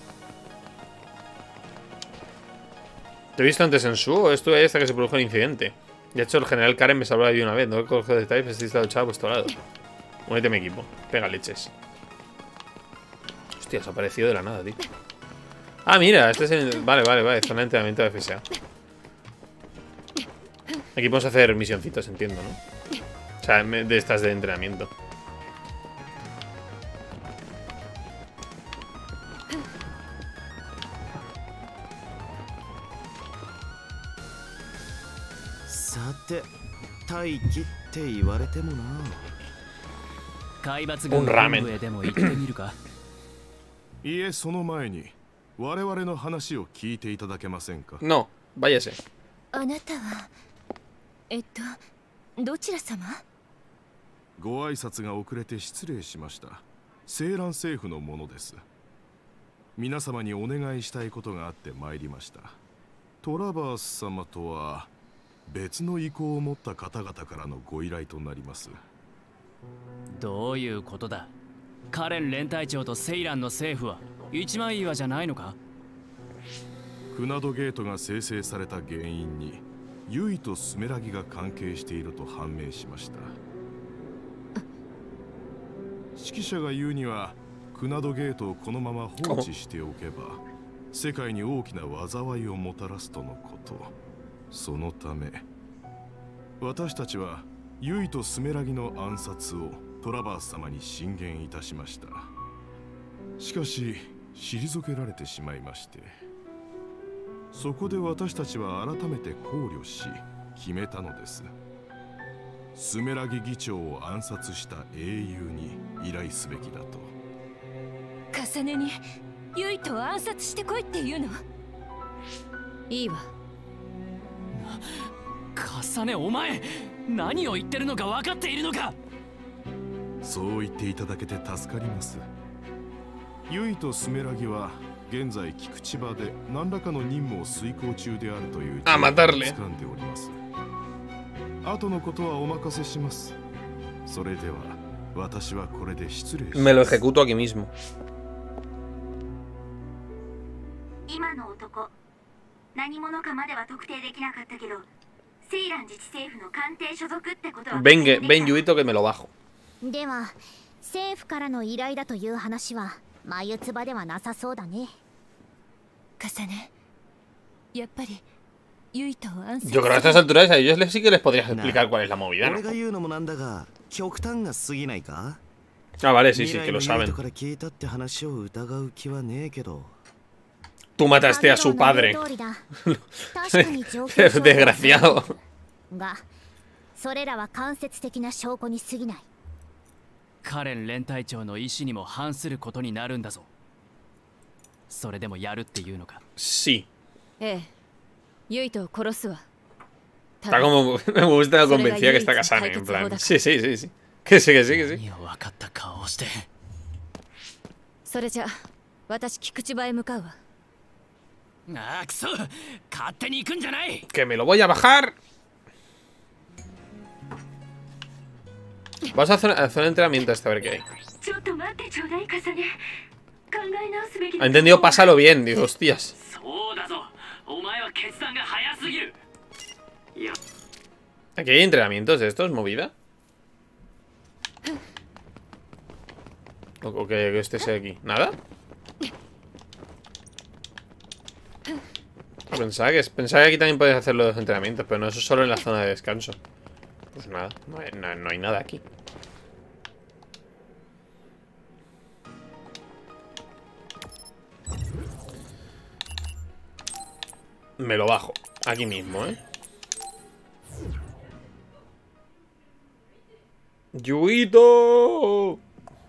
¿Te he visto antes en Suo? Estuve ahí hasta que se produjo el incidente. De hecho, el general Karen me salvó de una vez. No cojo detalles, pero estoy luchado a vuestro lado. Únete a mi equipo. Pega leches. Hostia, se ha aparecido de la nada, tío. Ah, mira, este es el... Vale. Zona de entrenamiento de FSA. Aquí podemos hacer misioncitos, entiendo, ¿no? O sea, de estas de entrenamiento. Un ramen. いえ、その前に我々の話を聞いていただけませんか。 No, váyase. あなたはどちら様？ ご挨拶が遅れて失礼しました。青蘭政府のものです。皆様にお願いしたいことがあって参りました。トラバース様とは別の意向を持った方々からのご依頼となります。 どういうことだ？カレン連隊長とセイランの政府は一枚岩じゃないのか？ クナドゲートが生成された原因にユイとスメラギが関係していると判明しました。指揮者が言うにはクナドゲートをこのまま放置しておけば世界に大きな災いをもたらすとのこと。そのため私たちはユイとスメラギの暗殺をトラバース様に進言いたしました。しかし退けられてしまいまして、そこで私たちは改めて考慮し決めたのです。スメラギ議長を暗殺した英雄に依頼すべきだと。 重ねにユイと暗殺してこいって言うの？ いいわ。 重ね、お前何を言ってるのか分かっているのか？ そう言っていただけて助かります。ユイとスメラギは現在菊池場で何らかの任務を遂行中であるというあ、マタルレ。 掴んでおります。後のことはお任せします。それでは私はこれで失礼します。 Me lo ejecuto aquí mismo. 今の男、何者かまでは特定できなかったけど、セイラン自治政府の官邸所属ってことは。 Ven, Yuito, que me lo bajo. では、政府からの依頼だという話は眉唾ではなさそうだね。 重ね、やっぱりユイと暗殺。 Yo creo que a estas alturas a ellos sí que les podrías explicar cuál es la movida, ¿no? 俺が言うのもなんだが、極端が過ぎないか? Ah, vale, sí, sí, que lo saben. Tú mataste a su padre. Desgraciado. が、それらは間接的な証拠に過ぎない。 カレン連隊長の意思にも反することになるんだぞ。それでもやるっていうのか？ Sí. ええ、ユイトを殺すわ。 Está como me gusta la convencida que está Kasane, en plan. Sí, sí, sí, sí. Que sí, que sí, que sí. 分かった顔をして。 それじゃ、私菊池場へ向かうわ。 ああ、くそ！勝手に行くんじゃない！ Que me lo voy a bajar. Vas a hacer un entrenamiento hasta ver qué hay. Ha entendido, pásalo bien, digo, hostias. ¿Aquí hay entrenamientos de estos, movida? ¿O que este sea aquí? ¿Nada? Pensaba que aquí también podías hacer los entrenamientos, pero no, eso es solo en la zona de descanso. Pues nada, no hay nada aquí. Me lo bajo, aquí mismo, ¿eh? ¡Yuito!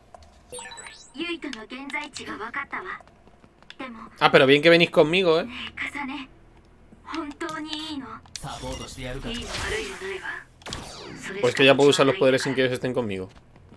Ah, pero bien que venís conmigo, ¿eh? Pues que ya puedo usar los poderes sin que ellos estén conmigo.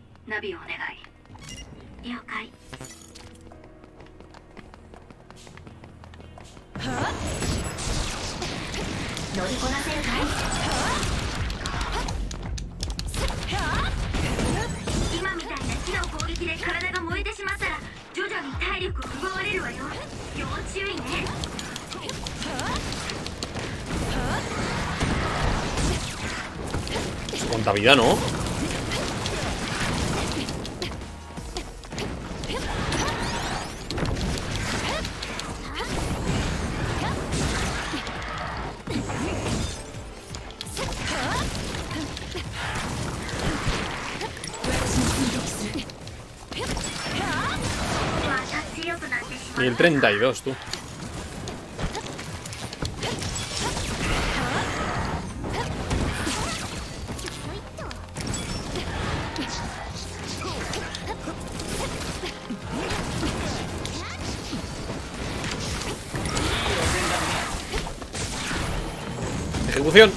Cuánta vida, ¿no? Y el 32, tú. Ejecución.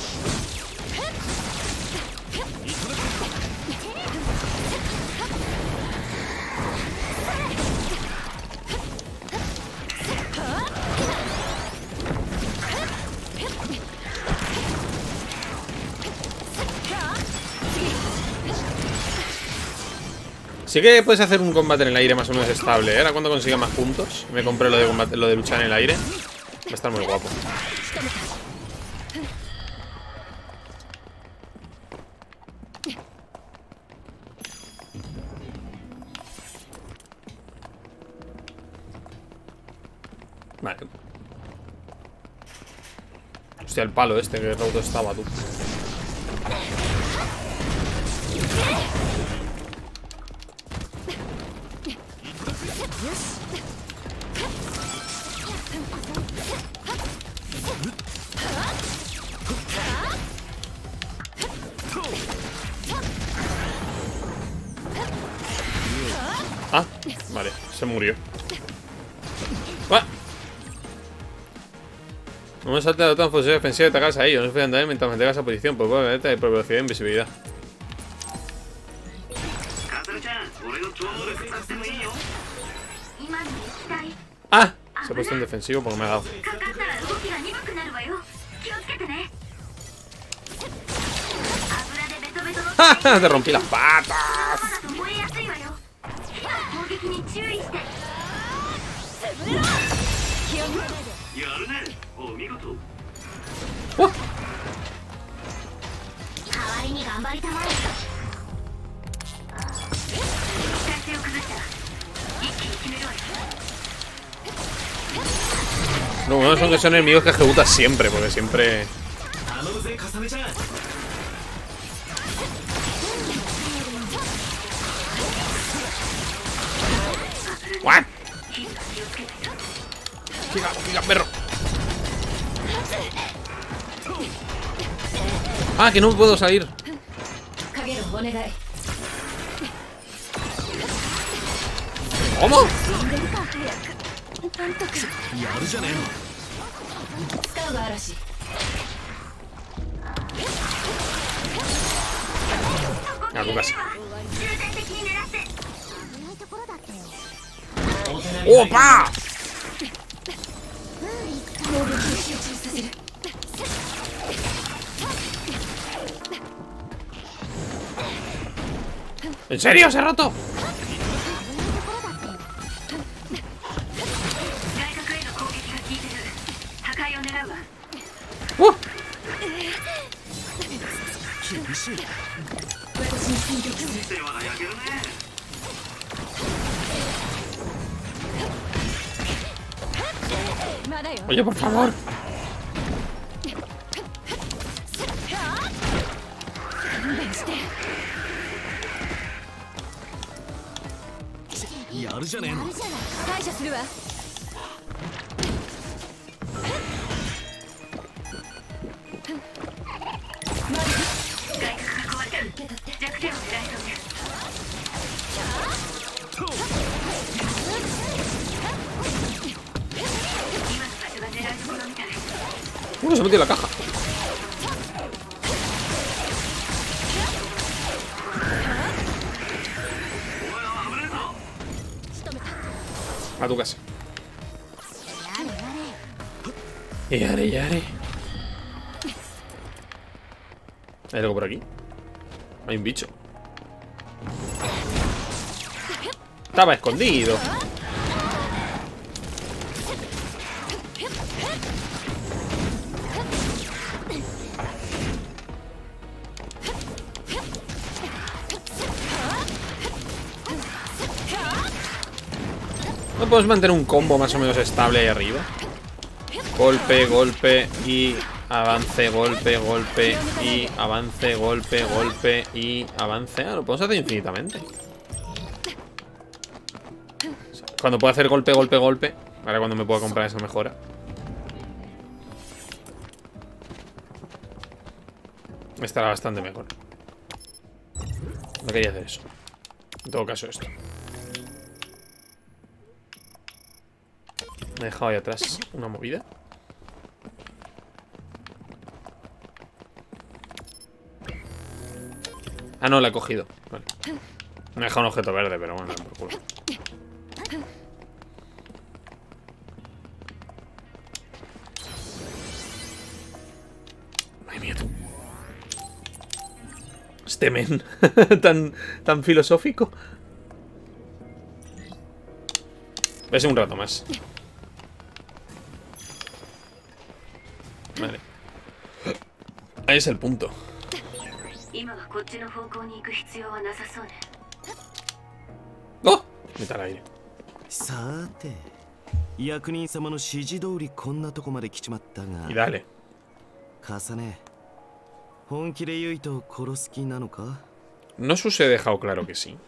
Sí que puedes hacer un combate en el aire más o menos estable, ¿eh? Ahora cuando consiga más puntos, me compré lo de combate, lo de luchar en el aire. Va a estar muy guapo. Vale. Hostia, el palo este que roto estaba, tú. Ah, vale, se murió. ¡Ah! No salte de otra función defensiva y atacarse a ellos. No se puede andar mientras mantenga esa posición. Pues bueno, de velocidad e invisibilidad. ¡Ah! Se ha puesto en defensivo porque me ha dado. ¡Ja! Te rompí las patas. ¡Oh! Lo bueno son que son enemigos que ejecutas siempre, porque siempre... ¿What? Giga, perro. Ah, que no puedo salir. ¿Cómo? A tu casa. ¡Opa! ¿En serio? ¿Se ha roto? Oye, por favor. Se metió en la caja. A tu casa. Yare. ¿Hay algo por aquí? Hay un bicho. Estaba escondido. ¿No podemos mantener un combo más o menos estable ahí arriba? Golpe, golpe y avance, golpe, golpe y avance, golpe, golpe y avance. Ah, lo podemos hacer infinitamente. O sea, cuando puedo hacer golpe, golpe, golpe. Ahora cuando me puedo comprar esa mejora. Estará bastante mejor. No quería hacer eso. En todo caso esto. Me he dejado ahí atrás una movida. Ah, no, la he cogido. Vale. Me he dejado un objeto verde, pero bueno, por culo. Madre mía, tú. Este men tan filosófico. Voy a ser un rato más. Vale. Ahí es el punto. ¡Oh! Metal aire. さて、役人様の指示通りこんなとこまで来ちまったが。 Y dale. 重ね、本気でユイトを殺す気なのか？ No se os he dejado claro que sí.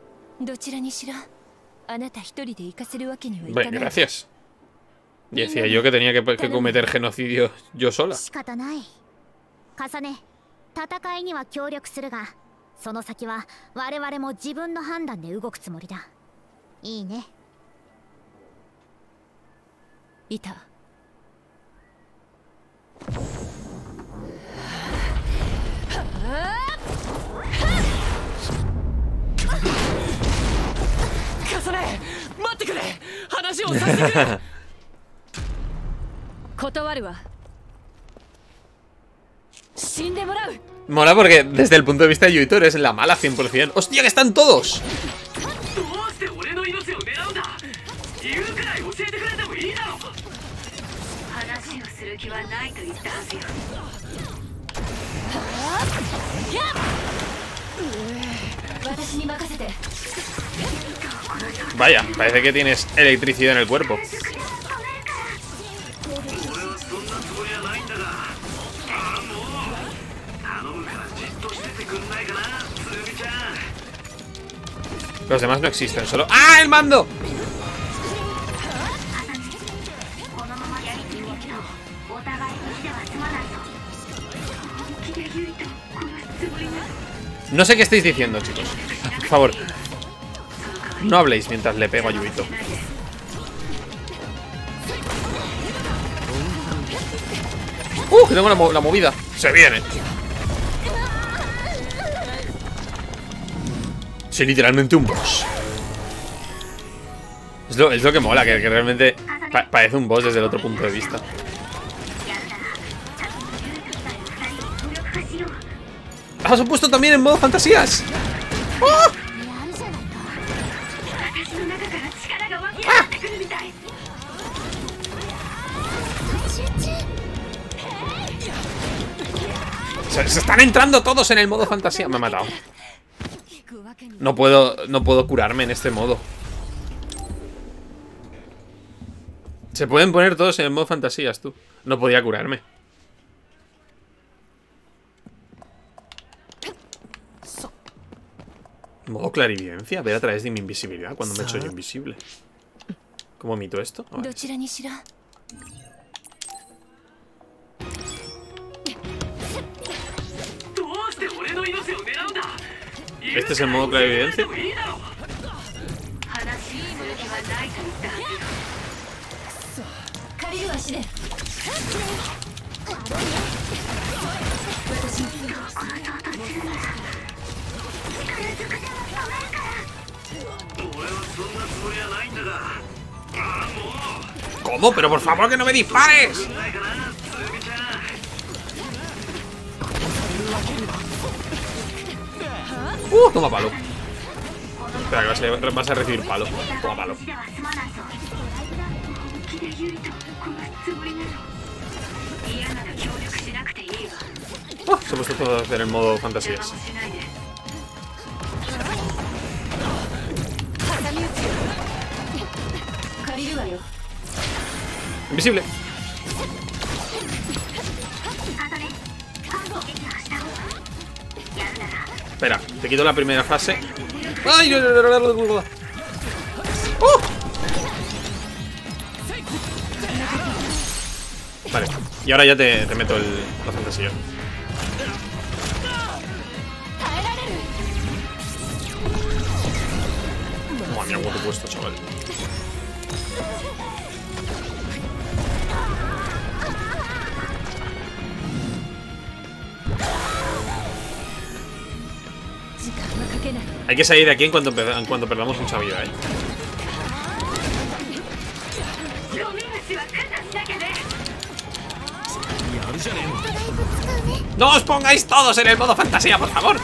Bueno, gracias. Y decía yo que tenía que cometer genocidio yo sola. 重ね、戦いには協力するが、その先は我々も自分の判断で動くつもりだ。いいね。 いた。 重ね、待ってくれ。話をさせてくれ。 断るわ。 Mola porque desde el punto de vista de Yuito eres la mala 100%. ¡Hostia, que están todos! Vaya, parece que tienes electricidad en el cuerpo. Los demás no existen, solo... ¡Ah, el mando! No sé qué estáis diciendo, chicos. Por favor, no habléis mientras le pego a Yuito. Que tengo la movida. Se viene. Sí, literalmente un boss. Es lo que mola, que realmente parece un boss desde el otro punto de vista. ¡Ah, se han puesto también en modo fantasías! ¡Oh! ¡Ah! Se están entrando todos en el modo fantasía. Me ha matado. No puedo curarme en este modo. Se pueden poner todos en el modo fantasías, tú. No podía curarme. Modo clarividencia. Ver a través de mi invisibilidad cuando me he hecho yo invisible. ¿Cómo omito esto? A ver. ¿Este es el modo clarividencia? ¿Cómo? Pero por favor que no me dispares. Toma palo. Espera, que vas a recibir palo. Toma palo. Se ha puesto todo a hacer en modo fantasías. Invisible. Espera, te quito la primera fase. ¡Ay! Vale, y ahora ya te meto la fantasía. Madre mía, cómo te he puesto, chaval. Hay que salir de aquí en cuanto perdamos mucha vida, ¿eh? ¡No os pongáis todos en el modo fantasía, por favor!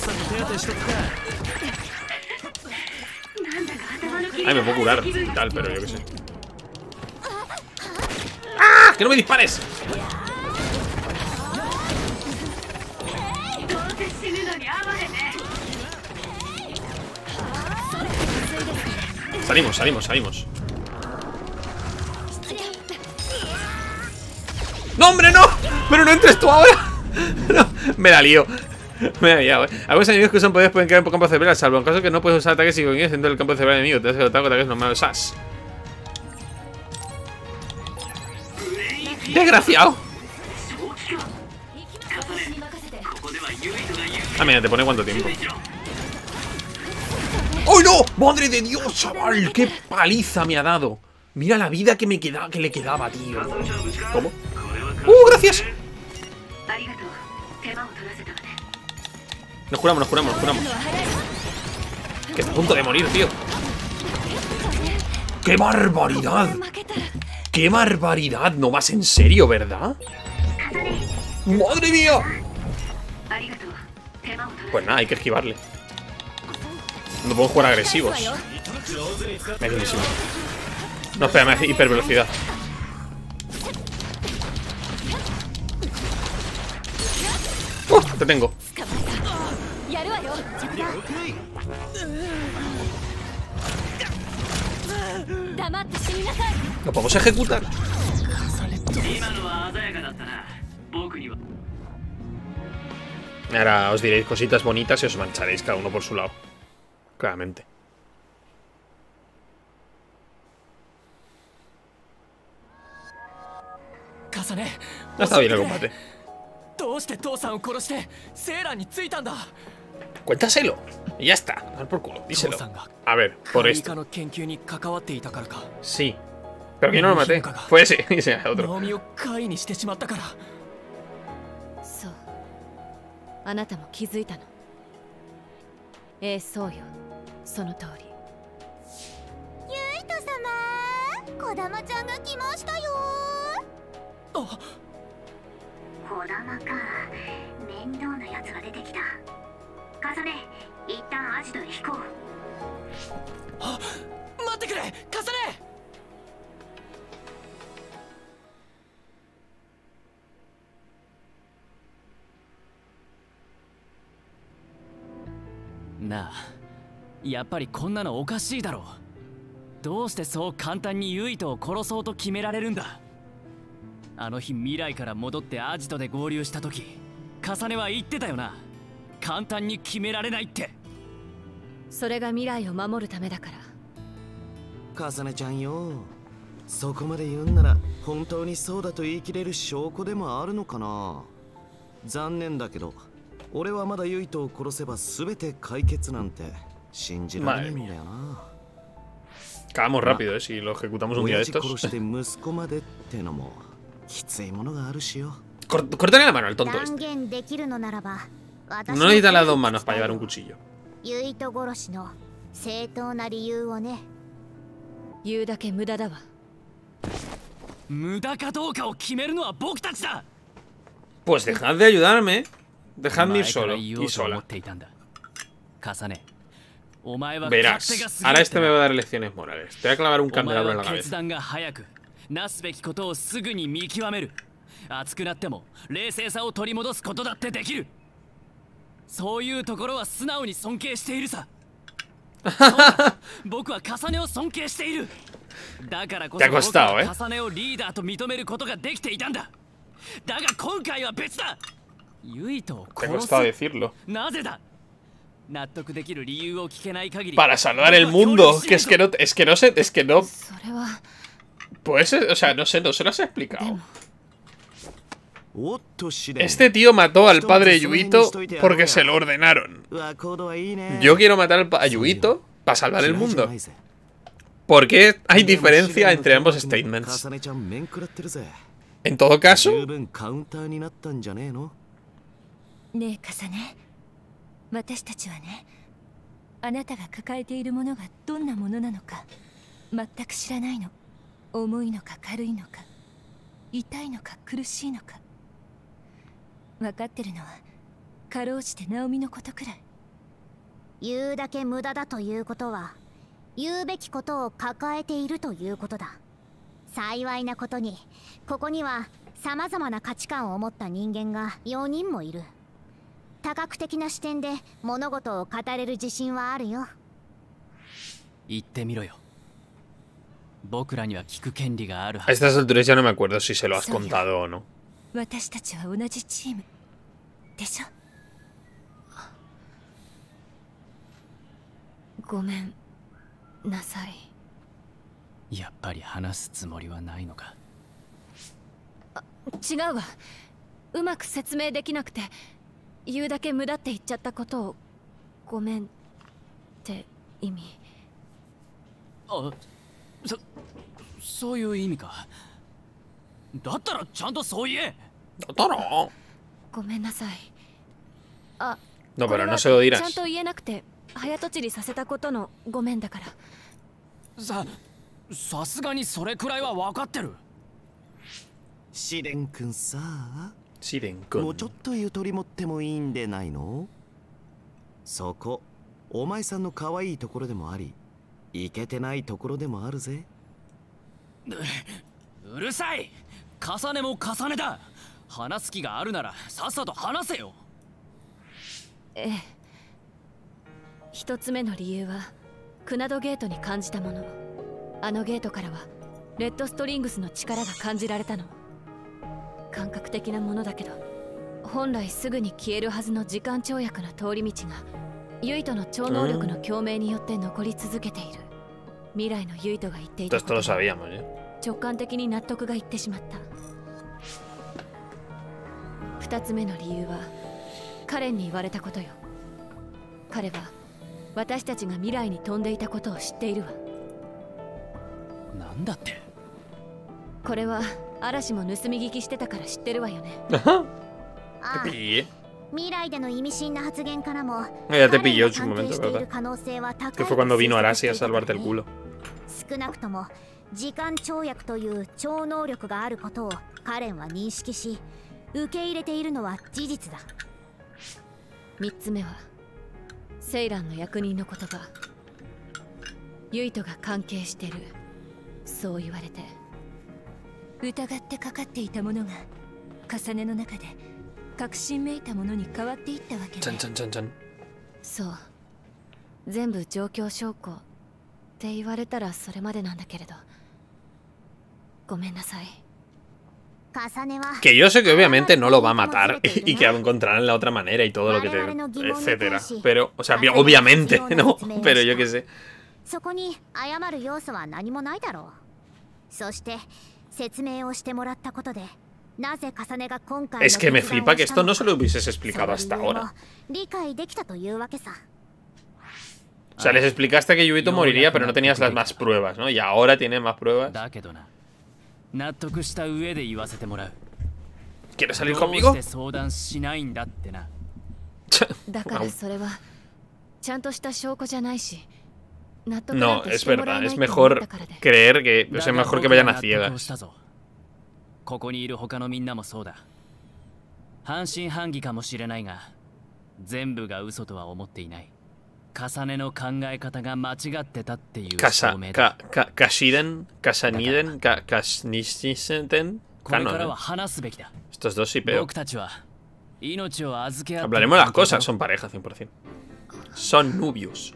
Ay, me puedo curar y tal, pero yo qué sé. ¡Ah! ¡Que no me dispares! Salimos. ¡No, hombre, no! ¡Pero no entres tú ahora! No, me la lío. Me he liado, Algunos enemigos que usan poderes pueden caer en campo cerebral, salvo en caso que no puedes usar ataques y coñes dentro del campo cerebral enemigo. Te has derrotado con ataques normales. ¡Sas! ¡Desgraciado! Ah, mira, te pone cuánto tiempo. ¡Oh, no! ¡Madre de Dios, chaval! ¡Qué paliza me ha dado! Mira la vida que le quedaba, tío. ¿Cómo? ¡Gracias! Nos curamos. Que está a punto de morir, tío. ¡Qué barbaridad! ¡Qué barbaridad! No vas en serio, ¿verdad? ¡Madre mía! Pues nada, hay que esquivarle. No podemos jugar agresivos. Buenísimo. No, espera, me hace hipervelocidad. Te tengo. ¿Lo podemos ejecutar? Ahora os diréis cositas bonitas y os mancharéis cada uno por su lado. Claramente. No está bien el combate. Cuéntaselo. Y ya está. Dar por culo. Díselo. A ver, por esto. Sí. Pero que no lo maté. Fue ese. Y ese otro. そう。あなたも気づいたの。そうよ。その通り。 ユイト様、コダマちゃんが来ましたよ。あ、コダマか。面倒なやつが出てきた。カサネ、一旦アジトへ引こう。 あ、待ってくれ、カサネ。なあ、やっぱりこんなのおかしいだろう。どうしてそう簡単にユイトを殺そうと決められるんだ。あの日未来から戻ってアジトで合流した時、カサネは言ってたよな。簡単に決められないって。 それが未来を守るためだから。 カサネちゃんよ、そこまで言うんなら本当にそうだと言い切れる証拠でもあるのかな。残念だけど俺はまだユイトを殺せば全て解決なんて信じられないんだよな。 Acabamos rápido, si lo ejecutamos un día de estos. Córtale la mano al tonto este. No necesita las dos manos para llevar un cuchillo. 言うだけ無駄だわ。 無駄かどうかを決めるのは僕たちだ。 Pues dejad de ayudarme. Dejadme ir solo y sola. Verás, ahora este me va a dar lecciones morales. Te voy a clavar un candelabro en la cabeza. Te ha costado, ¿eh? Te ha costado decirlo. Para salvar el mundo. Que es que no sé. Pues, o sea, no sé, no se lo has explicado. Este tío mató al padre de Yuito porque se lo ordenaron. Yo quiero matar a Yuito para salvar el mundo. ¿Por qué hay diferencia entre ambos statements? En todo caso... ねえカサネ、私たちはね、あなたが抱えているものがどんなものなのか全く知らないの。重いのか軽いのか、痛いのか苦しいのか。分かってるのはかろうじてナオミのことくらい。 言うだけ無駄だということは、言うべきことを抱えているということだ。幸いなことに、ここには様々な価値観を持った人間が4人もいる。多角的な視点で物事を語れる自信はあるよ。 言ってみろよ。僕らには聞く権利があるはず。A estas alturas ya no me acuerdo si se lo has contado o no. 私たちは同じチームでしょ。 ごめんなさい。 やっぱり話すつもりはないのか。 違うわ。うまく説明できなくて言うだけ無駄って言っちゃったことをごめんって意味。 あ、そういう意味か。だったらちゃんとそう言え。 だったらごめんなさい。あ、 No, pero no se lo dirás. ちゃんと言えなくて早とちりさせたことのごめんだから。 さすがにそれくらいは分かってる。 試練くんさ、 試練くん。 もうちょっとゆとり持ってもいいんでないの？そこお前さんの可愛いところでもあり、イケてないところでもあるぜ。 うるさい。重ねも重ねだ。話す気があるならさっさと話せよ。 ええ。一つ目の理由はクナドゲートに感じたもの。あのゲートからはレッドストリングスの力が感じられたの。感覚的なものだけど、本来すぐに消えるはずの時間跳躍の通り道がユイトの超能力の共鳴によって残り続けている。未来のユイトが言っていたことが直感的に納得がいってしまった。二つ目の理由はカレンに言われたことよ。彼は私たちが未来に飛んでいたことを知っているわ。 なんだって。 これは嵐も盗み聞きしてたから知ってるわよね。 ああ、未来での意味深な発言からも Ya te pilló en su momento, ¿verdad? Que fue cuando vino Arashi a salvarte el culo. 少なくとも時間跳躍という超能力があることをカレンは認識し、受け入れているのは事実だ。 三つ目はセイランの役人の言葉。ユイトが関係してる、そう言われて。 疑ってかかっていたものが重ねの中で確信めいたものに変わっていったわけね。 そう、全部状況証拠って言われたらそれまでなんだけれど、ごめんなさい。 Que yo sé que obviamente no lo va a matar y que lo encontrarán la otra manera y todo lo que te... etcétera. Pero, o sea, obviamente, ¿no? Pero yo qué sé. そこに謝る要素は何もないだろう。そして説明をしてもらったことで、なぜ重ねが今回の Es que me flipa que esto no se lo hubieses explicado hasta ahora. 理解できたというわけさ。 O sea, les explicaste que Yuito moriría, pero no tenías las más pruebas, ¿no? Y ahora tiene más pruebas. ¿Quieres salir conmigo? だからそれはちゃんとした証拠じゃないし。 No, es verdad, es mejor creer que es mejor que vayan a ciegas. ここにいる他のみんなもそうだ。半信半疑かもしれないが、全部が嘘とは思っていない。重ねの考え方が間違ってたっていう証明だ。 Kasiden, Kasaniden, Kasnishisten. これからは話すべきだ。 Estos dos sí, pero 僕たちは命を預け合って。 hablaremos las cosas, son pareja 100%. Son novios.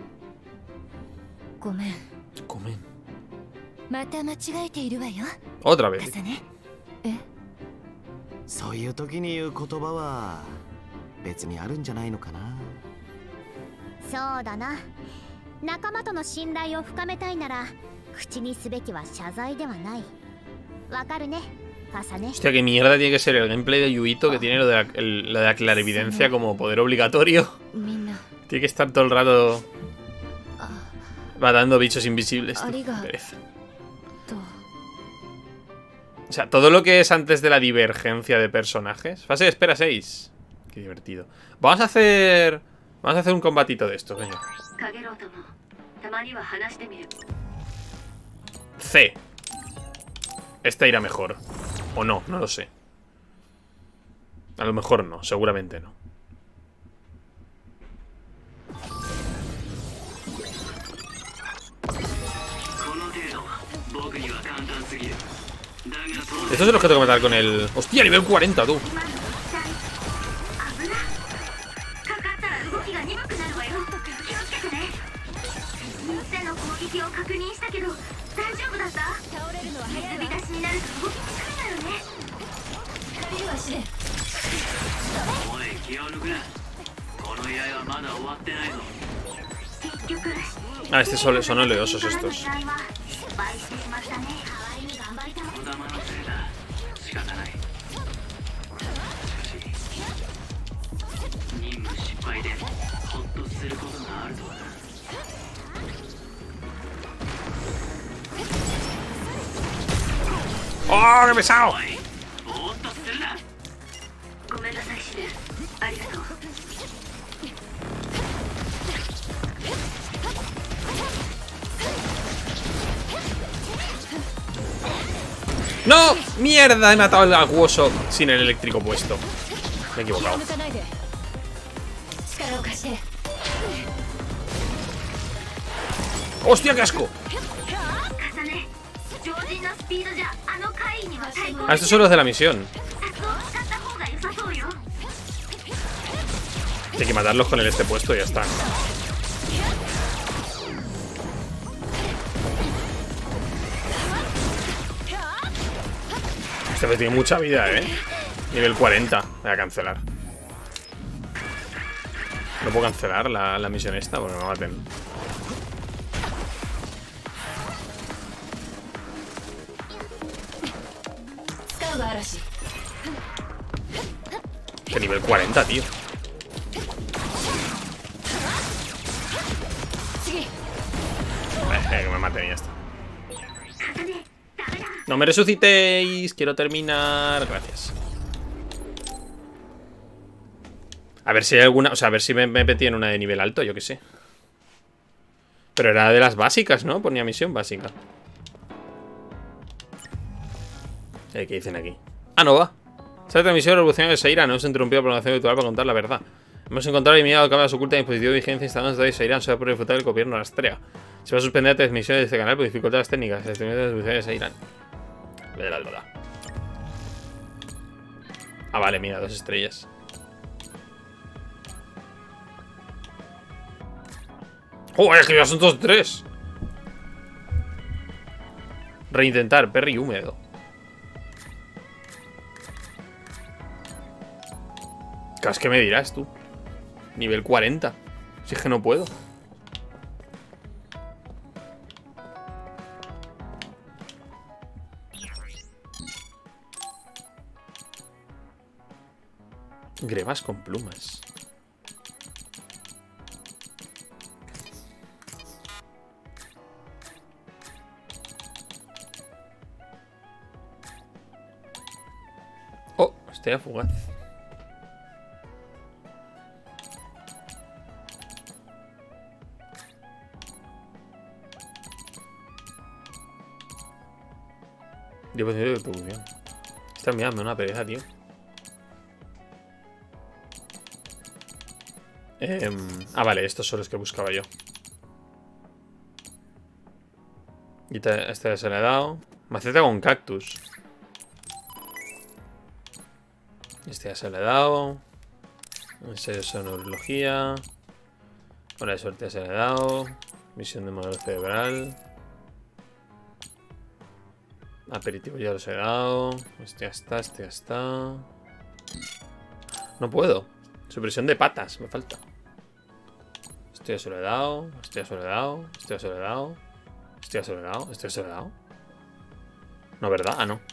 ごめん。 ごめん。 また間違えているわよ。 Otra vez. え？そういう時に言う言葉は別にあるんじゃないのかな。 そうだな。仲間との信頼を深めたいなら口にすべきは謝罪ではない。わかるね、Kasane. Hostia, qué mierda tiene que ser el gameplay de Yuito, que tiene lo de la clarividencia como poder obligatorio. Tiene que estar todo el rato matando bichos invisibles. Pereza. O sea, todo lo que es antes de la divergencia de personajes. Fase de espera 6. Qué divertido. Vamos a hacer un combatito de estos, venga. C. Esta irá mejor. O no, no lo sé. A lo mejor no, seguramente no. Esto es lo que tengo que matar con el... ¡Hostia, nivel 40, tú! Ah, este son oleosos estos. ¡Oh, qué pesado! ¡No! ¡Mierda! He matado al acuoso sin el eléctrico puesto. Me he equivocado. ¡Hostia, qué asco! Ah, estos son los de la misión. Hay que matarlos con el este puesto y ya está. Este tiene mucha vida, Nivel 40. Voy a cancelar. No puedo cancelar la misión esta porque me maten. Que nivel 40, tío. Que me maten y ya está. No me resucitéis. Quiero terminar. Gracias. A ver si hay alguna. O sea, a ver si me metí en una de nivel alto, yo qué sé. Pero era de las básicas, ¿no? Ponía misión básica. ¿Qué dicen aquí? Ah, no va. Esta transmisión revolucionaria de Seira no se interrumpió la programación habitual para contar la verdad. Hemos encontrado y eliminado cámaras ocultas en dispositivo de vigencia instaladas de Seira solo por refutar el gobierno rastrea. Se va a suspender la transmisión de este canal por dificultades técnicas. La transmisión de Seira. Ah, vale, mira, 2 estrellas. ¡Joder, es que ya son todos 3! Reintentar, Perry húmedo. ¿Qué me dirás tú? Nivel 40. Si es que no puedo. Grebas con plumas. Oh, estrella fugaz. Yo pensé de producción. Está mirando una pereza, tío. Ah, vale, estos son los que buscaba yo. Y este ya se le he dado. Maceta con cactus. Este ya se le he dado. Ese es neurología. Hora de suerte ya se le he dado. Misión de modelo cerebral. Aperitivo ya los he dado. Este ya está, este ya está. No puedo. Supresión de patas, me falta. Este ya se lo he dado. Este ya se lo he dado. Este ya se lo he dado. Este ya se lo he dado. Este ya se lo he dado. No, ¿verdad? Ah, no.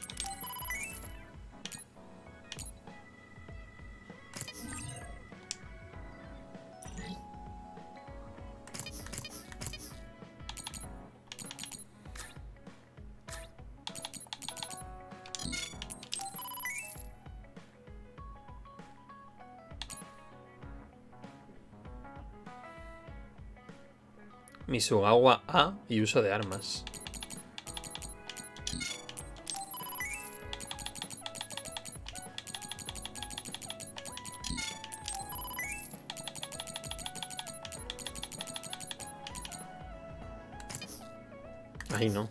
Misugawa A y uso de armas. Ahí no.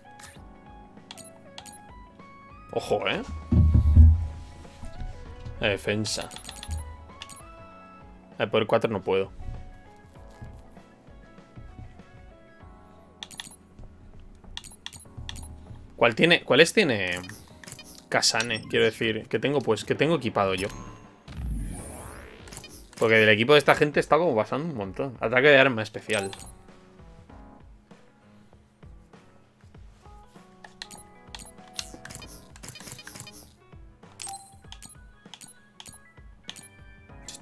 Ojo, La defensa. Por 4 no puedo. ¿Cuáles tiene Kasane? Quiero decir, que tengo equipado yo. Porque del equipo de esta gente está como pasando un montón. Ataque de arma especial.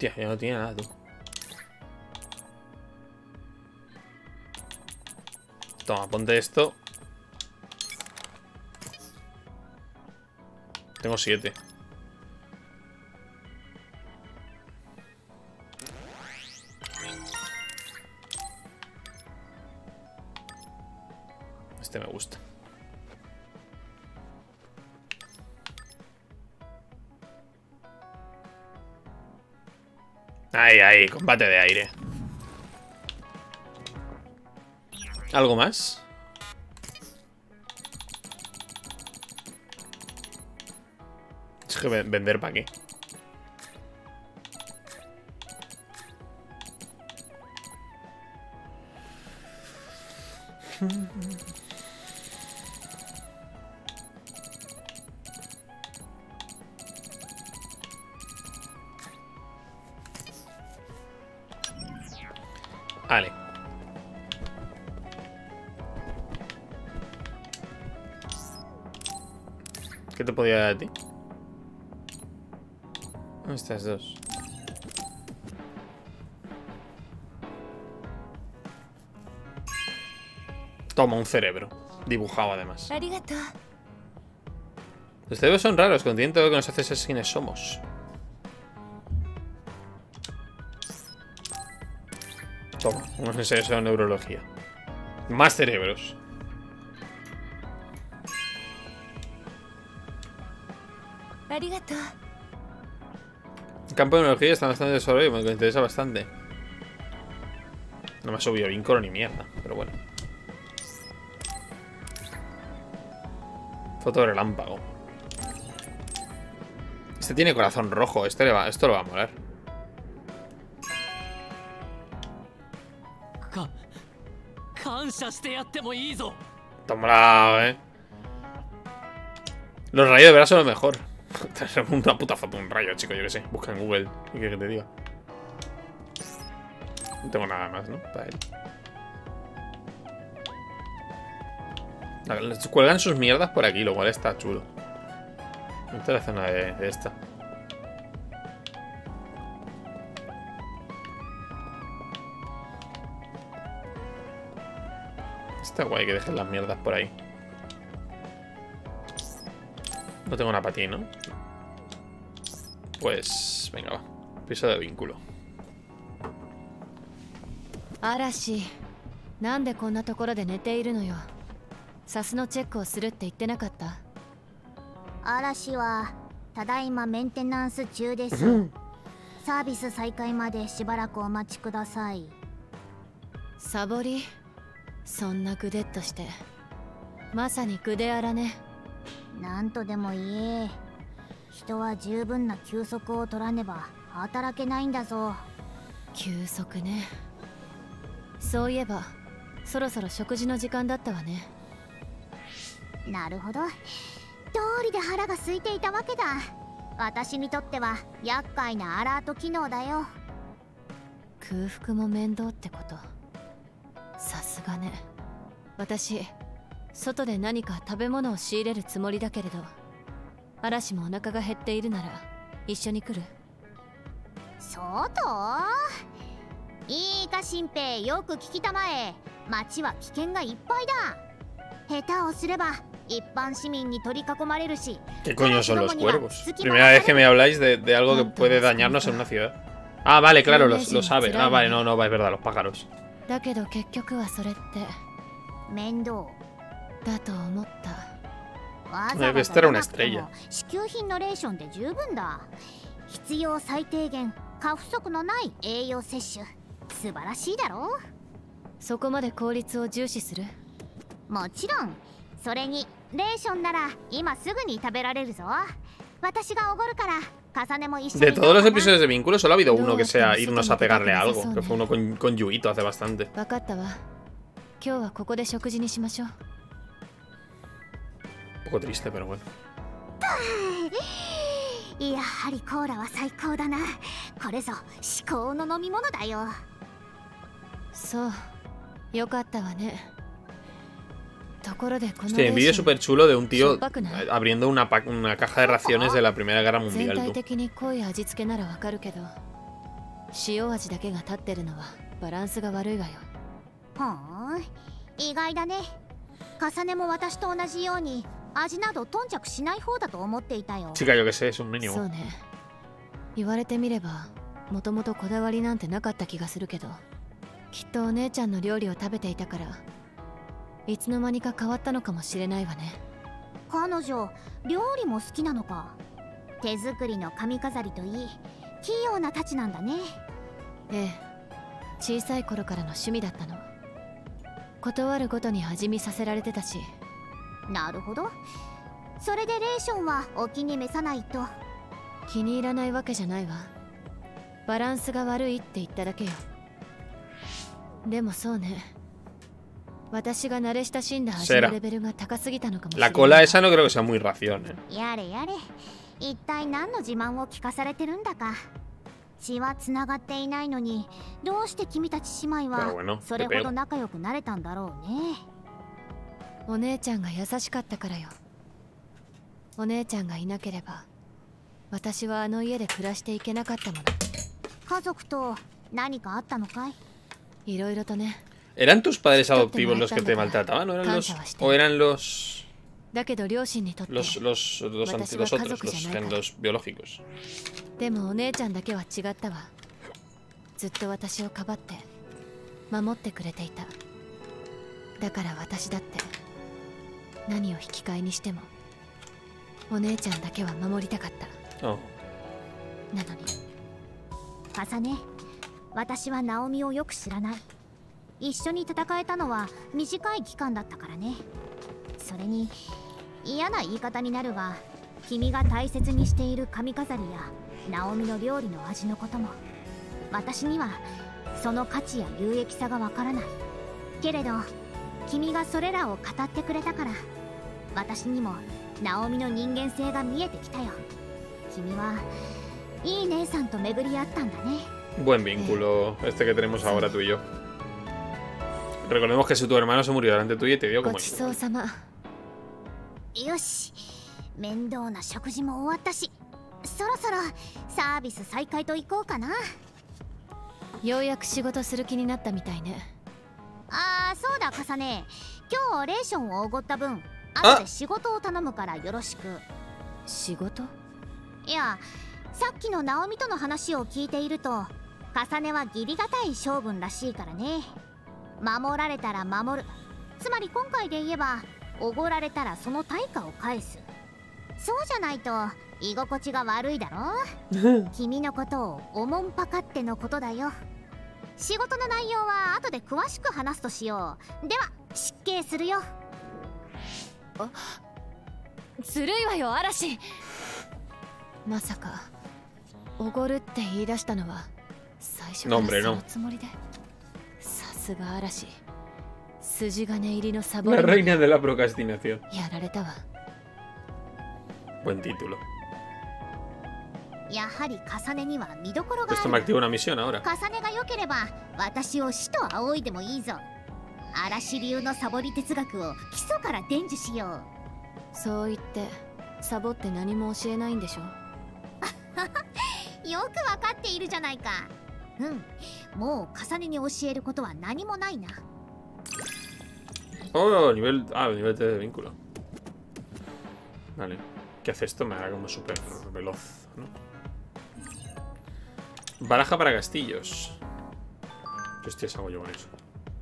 Hostia, ya no tiene nada, tú. Toma, ponte esto. Tengo 7. Este me gusta. Ahí, ahí, combate de aire. ¿Algo más? Es que vender para qué. Vale. ¿Qué te podía dar a ti? Estas dos. Toma, un cerebro. Dibujado además. Los cerebros son raros. Contienen todo lo que nos hace ser quienes somos. Toma, unos ensayos de neurología. Más cerebros. El campo de neurología está bastante desarrollado y me interesa bastante. No me ha subido vínculo ni mierda, pero bueno. Foto de relámpago. Este tiene corazón rojo. Esto lo va a molar. Toma, Los rayos de verano son lo mejor. Una puta foto, un rayo, chico, yo que sé. Busca en Google. ¿Qué quieres que te diga? No tengo nada más, ¿no? Para él. Les cuelgan sus mierdas por aquí, lo cual está chulo. Esta es la zona de esta. Está guay que dejen las mierdas por ahí. No tengo nada para ti, ¿no? Pues... venga, va. Piso de vínculo. Arashi, ¿nandeこんなところで寝ているのよ? サスのチェックをするって言ってなかった? 嵐はただいまメンテナンス中です。サービス再開までしばらくお待ちください。 サボり? そんなグデッとして。まさにグデアラね。 なんとでも言え。人は十分な休息を取らねば働けないんだぞ。 休息ね。そういえば、そろそろ食事の時間だったわね。 なるほど。通りで腹が空いていたわけだ。私にとっては厄介なアラート機能だよ。 空腹も面倒ってこと。さすがね。私、外で何か食べ物を仕入れるつもりだけれど、嵐もお腹が減っているなら一緒に来る？ 外？いいか新平、よく聞きたまえ。街は危険がいっぱいだ。下手をすれば一般市民に取り囲まれるし。 ¿Qué coño son los cuervos? Primera vez que me habláis de algo que puede dañarnos en una ciudad. Ah, vale, claro, lo sabe. Ah, vale, no, es verdad, los pájaros. だけど結局はそれって面倒だと思った。 わざわざなくても支給品のレーションで十分だ。必要最低限、過不足のない栄養摂取。素晴らしいだろう。 そこまで効率を重視する？ もちろん。それにレーションなら今すぐに食べられるぞ。私がおごるから。De todos los episodios de Vínculo solo ha habido uno que sea irnos a pegarle a algo, que fue uno con Yuito hace bastante. Un poco triste, pero bueno. やはりコーラは最高だな。これぞ至高の飲み物だよ。 そう、よかったわね。 Hostia, un vídeo súper chulo de un tío abriendo una caja de raciones de la Primera Guerra Mundial. 塩味だけが立ってるのはバランスが悪いわよ。 ほーん、意外だね。重ねも私と同じように味など頓着しない方だと思っていたよ。 Chica, yo que sé, es un mínimo. そうね。言われてみればもともとこだわりなんてなかった気がするけど、きっとお姉ちゃんの料理を食べていたからいつの間にか変わったのかもしれないわね。 彼女料理も好きなのか。手作りの髪飾りといい器用なたちなんだね。 ええ、小さい頃からの趣味だったの。断るごとに味見させられてたし。 なるほど。それでレーションはお気に召さないと。 気に入らないわけじゃないわ。バランスが悪いって言っただけよ。でもそうね、私が慣れ親しんだ味のレベルが高すぎたのかもしれない。 La cola esa no creo que sea muy ración, ¿eh? やれやれ、一体何の自慢を聞かされてるんだか。血はつながっていないのにどうして君たち姉妹はそれほど仲良くなれたんだろうね。 お姉ちゃんが優しかったからよ。お姉ちゃんがいなければ私はあの家で暮らしていけなかったもの。 家族と何かあったのかい？ いろいろとね。 ¿Eran tus padres adoptivos los que te maltrataban o eran los だけど両親にとって los biológicos? でもお姉ちゃんだけは違ったわ。ずっと私をかばって守ってくれていた。だから私だって何を引き換えにしてもお姉ちゃんだけは守りたかった。 Oh. なのに重ね、私はナオミをよく知らない。一緒に戦えたのは短い期間だったからね。それに嫌な言い方になるが、君が大切にしている髪飾りやナオミの料理の味のことも私にはその価値や有益さがわからない。けれど君がそれらを語ってくれたから私にもナオミの人間性が見えてきたよ。君はいい姉さんと巡り合ったんだね。 Buen vínculo este que tenemos ahora tú y yo. Recordemos que si tu hermano se murió delante tuyo y te dio como hijo. よし、面倒な食事も終わったし、そろそろサービス再開と行こうかな。 ようやく仕事する気になったみたいね。 ああ、そうだ重ね、今日レーションをおごった分後で仕事を頼むからよろしく。 仕事？ いや、さっきのナオミとの話を聞いていると重ねは義理がたい性分らしいからね。守られたら守る、つまり今回で言えばおごられたらその対価を返す。そうじゃないと居心地が悪いだろ。君のことをおもんぱかってのことだよ。仕事の内容は後で詳しく話すとしよう。では失敬するよ。 あ、ずるいわよ嵐。まさかおごるって言い出したのは最初からそのつもりで。さすが嵐、筋金入りのサボり。 La reina de la procrastinación. やられたわ。 Buen título. やはり重ねには見どころがある。 Esto me activa una misión ahora. 重ねが良ければ私を死と仰いでもいいぞ。嵐流のサボり哲学を基礎から伝授しよう。そう言ってサボって何も教えないんでしょ。 よくわかっているじゃないか。うん、もう重ねに教えることは何もないな。 Oh, nivel... Ah, nivel de vínculo. Vale. ¿Qué hace esto? Me da como súper veloz, ¿no? Baraja para castillos. ¿Qué hostias hago yo con eso?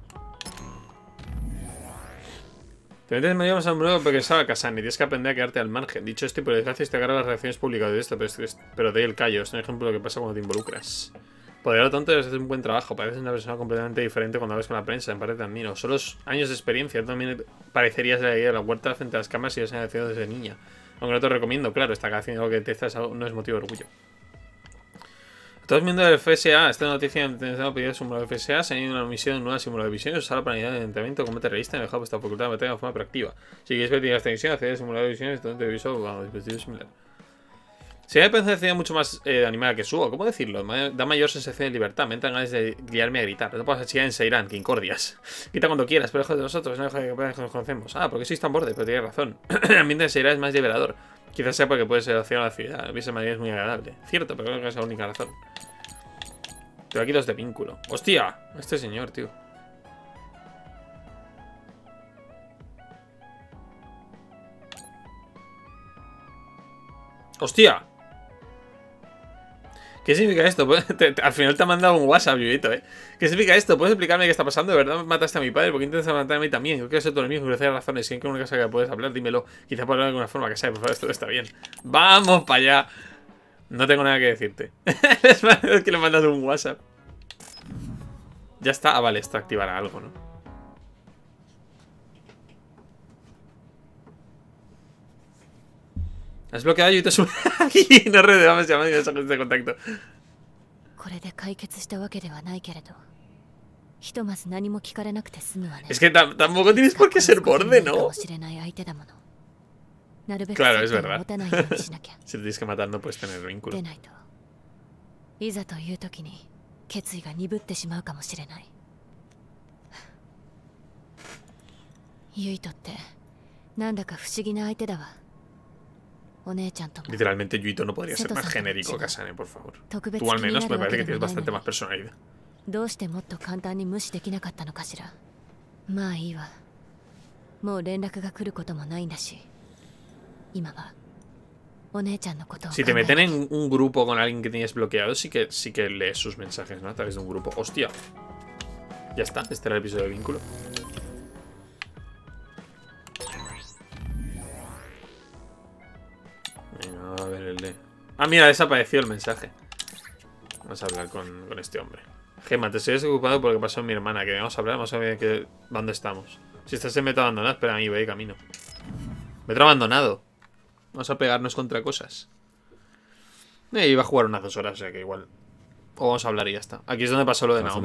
Te metes medio más al mundo porque sabe Kasane y tienes que aprender a quedarte al margen. Dicho esto, y por desgracia te agarra las reacciones públicas de esto, pero de ahí el callo. Es un ejemplo de lo que pasa cuando te involucras. Podría, lo tanto, debes hacer un buen trabajo. Pareces una persona completamente diferente cuando hablas con la prensa. Me parece tan admiro. Solo años de experiencia. Tú también parecerías de la idea de la huerta frente a las cámaras y has nacido desde niña. Aunque no te lo recomiendo, claro. Esta canción algo que te estás no es motivo de orgullo. Todos miembros del FSA. Esta noticia intentando pedir el simulador del FSA. Se ha ido una misión en una simulador de visión. Usar la planidad de entrenamiento como terrorista. En el hub esta facultad de materia de forma proactiva. Si quieres ver esta misión, acceder al simulador de visiones. Donde te viso a dispositivos similares. Si me parece mucho más animada que Suo, ¿cómo decirlo? Da mayor sensación de libertad, me entran ganas de guiarme a gritar. No te puedes chillar en Seiran, que incordias. Quita cuando quieras, pero lejos de nosotros, no deja que nos conocemos. Ah, porque sois tan borde, pero tienes razón. El ambiente de Seiran es más liberador. Quizás sea porque puedes ser hacia la ciudad, a mí esa manera es muy agradable. Cierto, pero creo que es la única razón. Tengo aquí 2 de vínculo. ¡Hostia! Este señor, tío. ¡Hostia! ¿Qué significa esto? Al final te ha mandado un WhatsApp, Yuyito, ¿eh? ¿Qué significa esto? ¿Puedes explicarme qué está pasando? ¿De verdad mataste a mi padre? ¿Por qué intentas matar a mí también? Creo que eso todo lo mismo, gracias a razones. Si hay una cosa que puedes hablar, dímelo. Quizá por hablar de alguna forma, que sea, por favor, esto está bien. ¡Vamos para allá! No tengo nada que decirte. Es que le he mandado un WhatsApp. Ya está. Ah, vale, esto activará algo, ¿no? Has bloqueado a Yuyito su... Aquí no redebamos llamadas y mensajes de contacto. これで解決したわけではないけれど、ひとまず何も聞かれなくて済むわね。 Es que tampoco tienes por qué ser borde, ¿no? Claro, es verdad. Si te tienes que matar no puedes tener vínculo. でないと、いざという時に決意が鈍ってしまうかもしれない。ユイトってなんだか不思議な相手だわ。 Literalmente, Yuito no podría ser más genérico, Kasane, por favor. Tú al menos me parece que tienes bastante más personalidad. どうしてもっと簡単に無視できなかったのかしら。まあいいわ。もう連絡が来ることもないんだし。今はお姉ちゃんのことを。 Si te meten en un grupo con alguien que tienes bloqueado, sí que lees sus mensajes, ¿no? A través de un grupo. ¡Hostia! Ya está, este era el episodio de vínculo. A ver el de... Ah, mira, desapareció el mensaje. Vamos a hablar con este hombre. Gemma, te estoy desocupado por lo que pasó en mi hermana. Que vamos a hablar, vamos a ver dónde estamos. Si estás en metro abandonado, espera a mí, voy de camino. Metro abandonado. Vamos a pegarnos contra cosas. Iba a jugar unas 2 horas, o sea que igual. O vamos a hablar y ya está. Aquí es donde pasó lo de Naomi.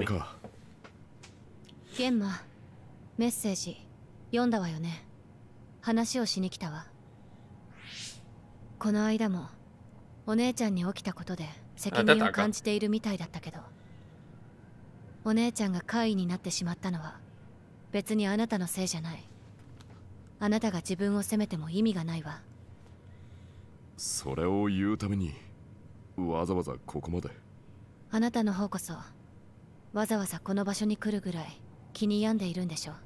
Gemma, メッセージ読んだわよね。話をしに来たわ。 この間もお姉ちゃんに起きたことで責任を感じているみたいだったけど、お姉ちゃんが怪異になってしまったのは別にあなたのせいじゃない。あなたが自分を責めても意味がないわ。 それを言うためにわざわざここまで。 あなたの方こそわざわざこの場所に来るぐらい気に病んでいるんでしょ。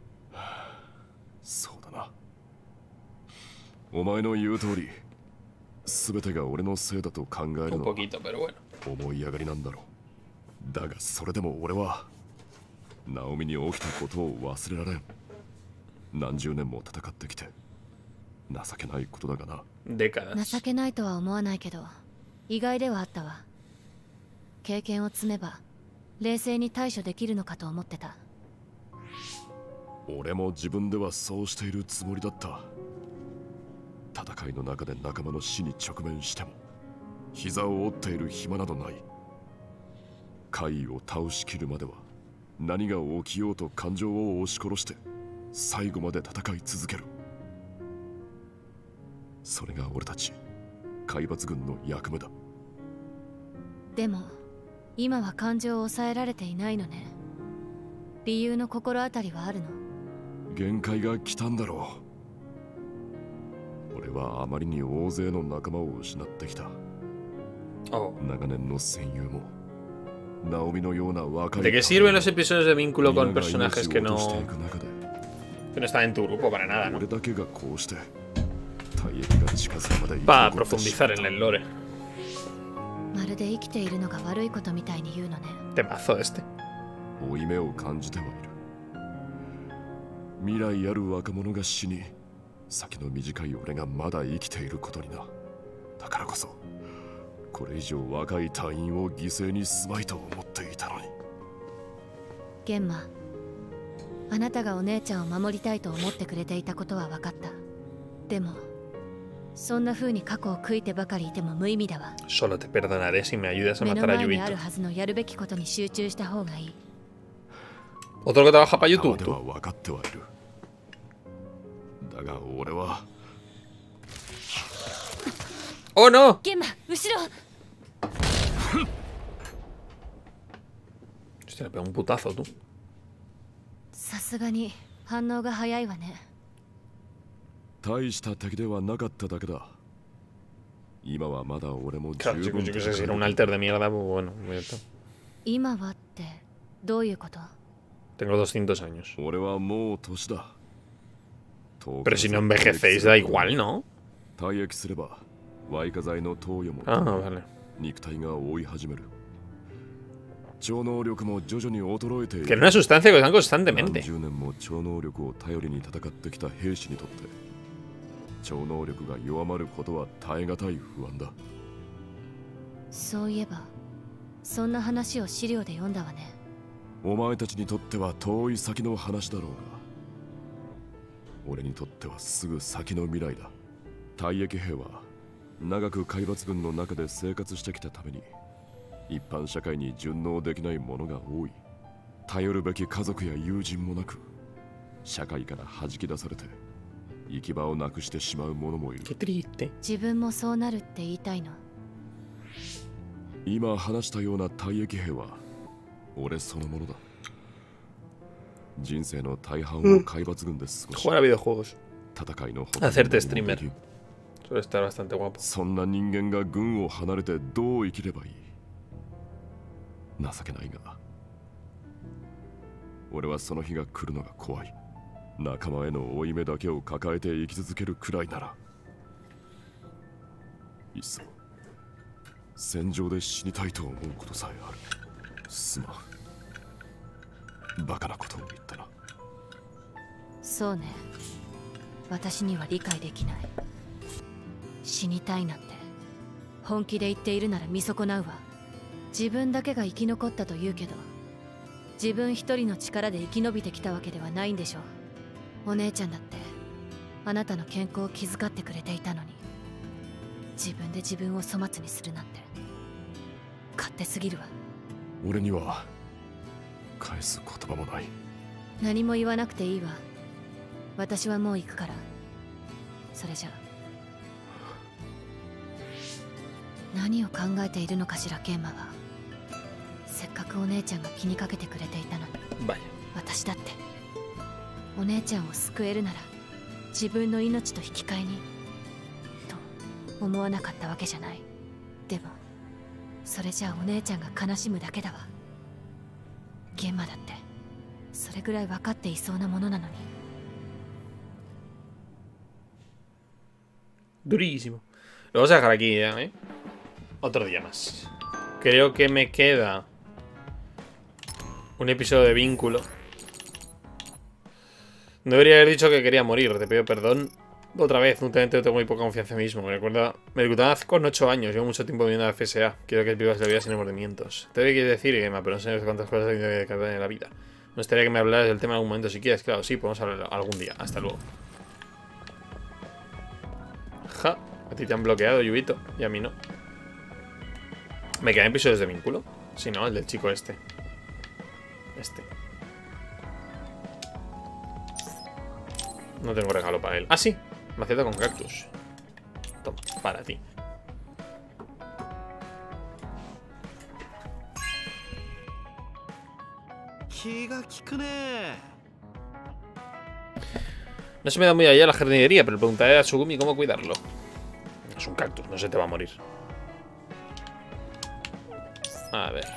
そうだな。お前の言う通り。 全てが俺のせいだと考えるのは思い上がりなんだろう。だがそれでも俺はナオミに起きたことを忘れられん。何十年も戦ってきて情けないことだがな。 情けないとは思わないけど意外ではあったわ。経験を積めば冷静に対処できるのかと思ってた。 俺も自分ではそうしているつもりだった。 戦いの中で仲間の死に直面しても膝を折っている暇などない。怪異を倒しきるまでは何が起きようと感情を押し殺して最後まで戦い続ける。それが俺たち海抜軍の役目だ。 でも今は感情を抑えられていないのね。理由の心当たりはあるの？ 限界が来たんだろう。 俺はあまりに大勢の仲間を失ってきた。長年の戦友も、ナオミのような若い。 ¿De qué sirven los episodios de vínculo con personajes que no están en tu grupo para nada, ¿no? Para profundizar en el lore. まるで生きているのが悪いことみたいに言うのね。 Temazo este. 負い目を感じてはいる。未来ある若者が死に。 先の短い俺がまだ生きていることにな。だからこそこれ以上若い隊員を犠牲にすまいと思っていたのに。 ゲンマ、あなたがお姉ちゃんを守りたいと思ってくれていたことは分かった。でもそんな風に過去を悔いてばかりいても無意味だわ。 Solo te perdonaré si me ayudas a matar a Yuito. 目の前にあるはずのやるべきことに集中した方がいい。 Otro que trabaja para YouTube. 分かってはいる。 だが俺は。 Oh no! ゲンマ、後ろ。 Hostia, le pega un putazo, tú. さすがに反応が早いわね。 大した敵ではなかっただけだ。今はまだ俺も十分。 Claro, yo qué sé, si era un alter de mierda, pues bueno, 今はってどういうこと？ Tengo 200 años. 俺はもう年だ。 Pero si no envejecéis da igual, ¿no? 退役すればY化剤の投与も Ah, vale. 肉体が追い始める。超能力も徐々に衰えている。 Que era una sustancia que usan constantemente. 10年も超能力を頼りに戦ってきた兵士にとって超能力が弱まることは耐え難い不安だ。 そういえばそんな話を資料で読んだわね。 お前たちにとっては遠い先の話だろうが、俺にとってはすぐ先の未来だ。退役兵は長く海抜軍の中で生活してきたために一般社会に順応できない者が多い。頼るべき家族や友人もなく社会から弾き出されて行き場をなくしてしまう者もいる。 自分もそうなるって言いたいの？ 今話したような退役兵は俺そのものだ。人生の大半を海抜軍で過ごし、 Jugar a videojuegos. 戦いの Hacerte streamer. Suele estar bastante guapo. そんな人間が軍を離れてどう生きればいい？情けないが、俺はその日が来るのが怖い。仲間への負い目だけを抱えて生き続けるくらいなら、いっそ戦場で死にたいと思うことさえある。すまん。バカなことを言ったな。 そうね。私には理解できない。死にたいなんて本気で言っているなら見損なうわ。自分だけが生き残ったと言うけど、自分一人の力で生き延びてきたわけではないんでしょう。お姉ちゃんだってあなたの健康を気遣ってくれていたのに、自分で自分を粗末にするなんて勝手すぎるわ。 俺には返す言葉もない。 何も言わなくていいわ。私はもう行くから。それじゃ何を考えているのかしら、ケンマは。せっかくお姉ちゃんが気にかけてくれていたのに。私だってお姉ちゃんを救えるなら自分の命と引き換えにと思わなかったわけじゃない。でもそれじゃあお姉ちゃんが悲しむだけだわ。ゲンマだってそれぐらい分かっていそうなものなのに。 Durísimo. Lo vamos a dejar aquí ya, ¿eh? Otro día más. Creo que me queda un episodio de vínculo. No debería haber dicho que quería morir. Te pido perdón otra vez. Últimamente tengo muy poca confianza en mí mismo. Me recordaba con 8 años. Llevo mucho tiempo viviendo a la FSA. Quiero que vivas la vida sin remordimientos. Te voy a decir, Gemma, pero no sé cuántas cosas hay que cambiar en la vida. Me gustaría que me hablaras del tema en algún momento si quieres. Claro, sí, podemos hablar algún día. Hasta luego. Ja, a ti te han bloqueado, Yubito. Y a mí no. ¿Me quedan episodios de vínculo? Sí, no, el del chico este. No tengo regalo para él. Ah, sí. Maceta con cactus. Toma, para ti. No se me da muy allá la jardinería, pero preguntaré a Tsugumi cómo cuidarlo. Es un cactus, no se te va a morir. A ver.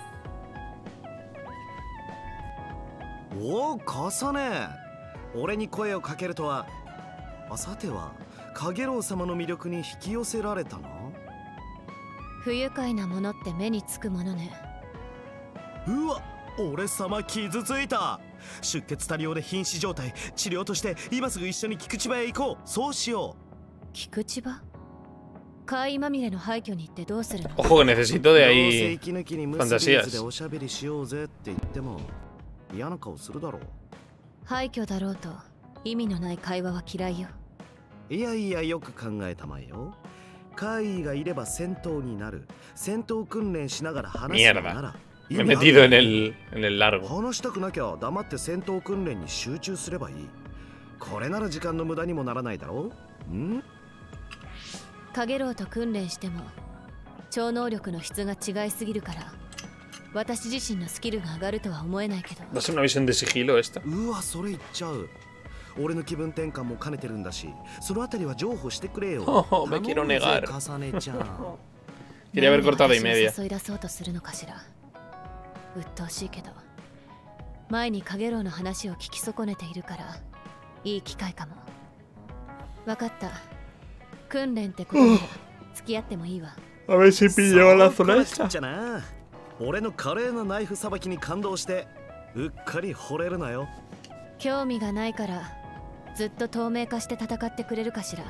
오, 가사네. 俺に声をかけるとは。さてはカゲロウ様の魅力に引き寄せられたの？ 不愉快なものって目につくものね。 うわ、俺様傷ついた。出血多量で瀕死状態。治療として今すぐ一緒に菊池場へ行こう。そうしよう。 菊池場？怪異まみれの廃墟に行ってどうするの？ Ojo que necesito de ahí fantasías. でおしゃべりしようぜって言っても嫌な顔するだろう。 廃墟だろうと意味のない会話は嫌いよ。 いやいや、よく考えたまえよ。怪異がいれば戦闘になる。戦闘訓練しながら話すのなら。 Me he metido en el largo. 話したくなきゃ黙って戦闘訓練に集中すればいい。これなら時間の無駄にもならないだろう。ん？ カゲロウと訓練しても超能力の質が違いすぎるから私自身のスキルが上がるとは思えないけど。 Va a ser una visión de sigilo esta. うわ、それ言っちゃう。俺の気分転換も兼ねてるんだし、そのあたりは譲歩してくれよ。 Oh, me quiero negar. 重ねちゃん。 Quería haber cortado y media. 誘い出そうとするのかしら。 鬱陶しいけど、前にカゲロウの話を聞き損ねているからいい機会かも。分かった。訓練ってことで付き合ってもいいわ。 A ver si pillaba la zona esta. じゃな。俺の華麗なナイフさばきに感動してうっかり惚れるなよ。 興味がないからずっと透明化して戦ってくれるかしら。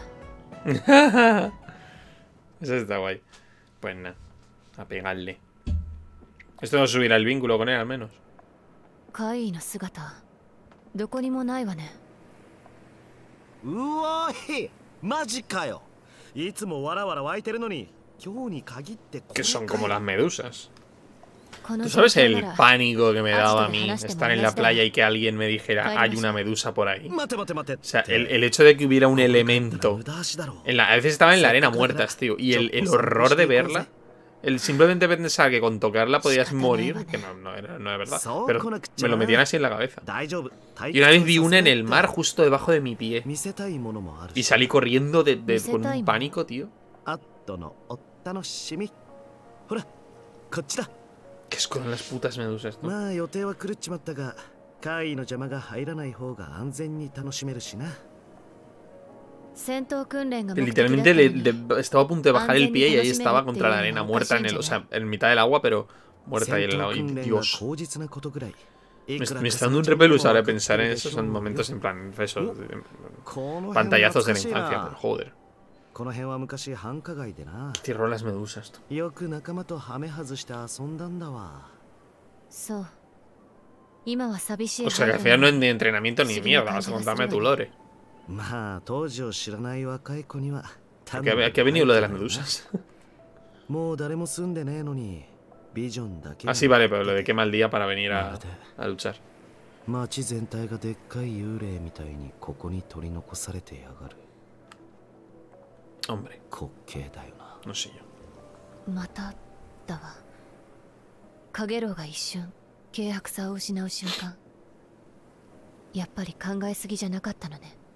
Eso está guay. Pues nada, a pegarle. Esto no subirá el vínculo con él al menos. カイの姿どこにもないわね。 うわーい、マジかよ。いつもわらわら湧いてるのに今日に限ってこれ Que son como las medusas. この ¿Tú sabes 状況 el なら pánico que me daba a mí Hasta que estar en la ganaste playa más. y que alguien me dijera hay una medusa por ahí? 待て待て待て。 O sea, el hecho de que hubiera un elemento. 無駄足だろ。 A veces estaba en la arena muertas, tío. Y el horror de verla. El simplemente pensar que con tocarla podías morir. Que no era verdad. Pero me lo metían así en la cabeza. 大丈夫。 Y una vez vi una en el mar justo debajo de mi pie. 見せたいものもあるし。 Y salí corriendo con un pánico, tío. あとのお楽しみ。ほら、こっちだ。 Qué asco con las putas medusas, ¿no? まあ予定は狂っちまったが、怪異の邪魔が入らない方が安全に楽しめるしな。 戦闘訓練が目的だったのに Literalmente estaba a punto de bajar el pie y ahí estaba contra la arena, muerta en el, o sea, en mitad del agua, pero muerta ahí en el lado. Y Dios. Me está dando un repelús ahora de pensar en eso. Son momentos en plan, eso, pantallazos de la infancia, pero joder. この辺は昔繁華街でな。 Cierro las medusas. よく仲間とハメ外して遊んだんだわ。 そう。今は寂しい。 O sea, que al final no es ni entrenamiento ni mierda. Vas a contarme tu lore. まあ当時を知らない若い子には。 ¿A qué ha venido lo de las medusas? もう誰も住んでねえのに。ビジョンだけ。 Ah, sí, vale, pero lo de qué mal día para venir a luchar. 街全体がでっかい幽霊みたいにここに取り残されてやがる。 Hombre, no sé yo. まただわ。カゲロウが一瞬軽薄さを失う瞬間。やっぱり考えすぎじゃなかったのね。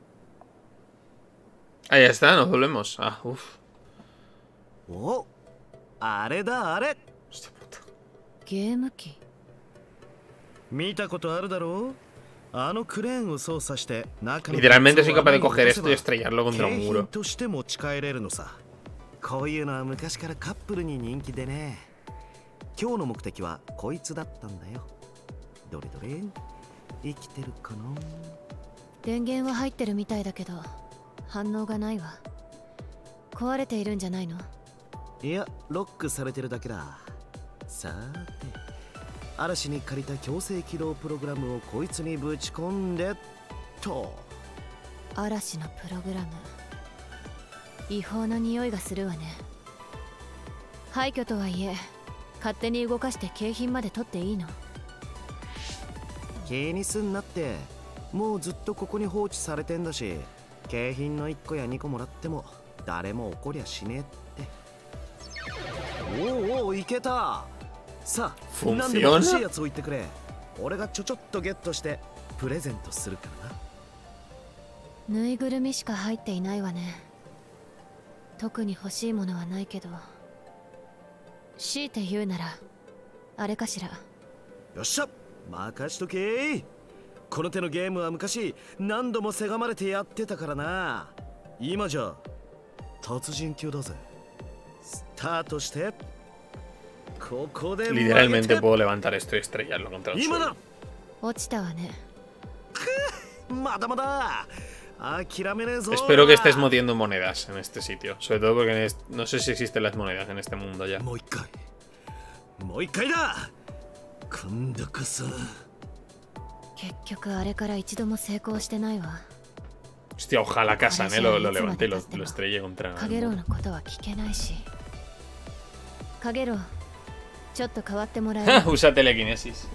Ah, ya está, nos volvemos. Ah, uff. お、あれだあれ。 Hostia puta. ゲーム機。 見たことあるだろう。あのクレーンを操作して中の Literalmente soy capaz de coger esto y estrellarlo contra un muro. として持ち帰れるのさ。こういうのは昔からカップルに人気でね。今日の目的はこいつだったんだよ。どれどれ生きてるかな。 電源は入ってるみたいだけど反応がないわ。壊れているんじゃないの？ いや、ロックされてるだけだ。さーて。 嵐に借りた強制起動プログラムをこいつにぶち込んでと。 嵐のプログラム。違法な匂いがするわね。廃墟とはいえ勝手に動かして景品まで取っていいの？ 気にすんなって。もうずっとここに放置されてんだし、景品の1個や2個もらっても誰も怒りゃしねえって。おお、いけた。 さあ、何でも欲しいやつを言ってくれ。俺がちょっとゲットしてプレゼントするからな。 ぬいぐるみしか入っていないわね。特に欲しいものはないけど、強いて言うならあれかしら。 よっしゃ、任しとけ。この手のゲームは昔何度もせがまれてやってたからな。今じゃ達人級だぜ。スタートして。 Literalmente puedo levantar esto y estrellarlo contra el suelo. Espero que estés moviendo monedas en este sitio. Sobre todo porque no sé si existen las monedas en este mundo ya. Hostia, ojalá Kazan lo levante y lo estrelle contra... Usa telequinesis.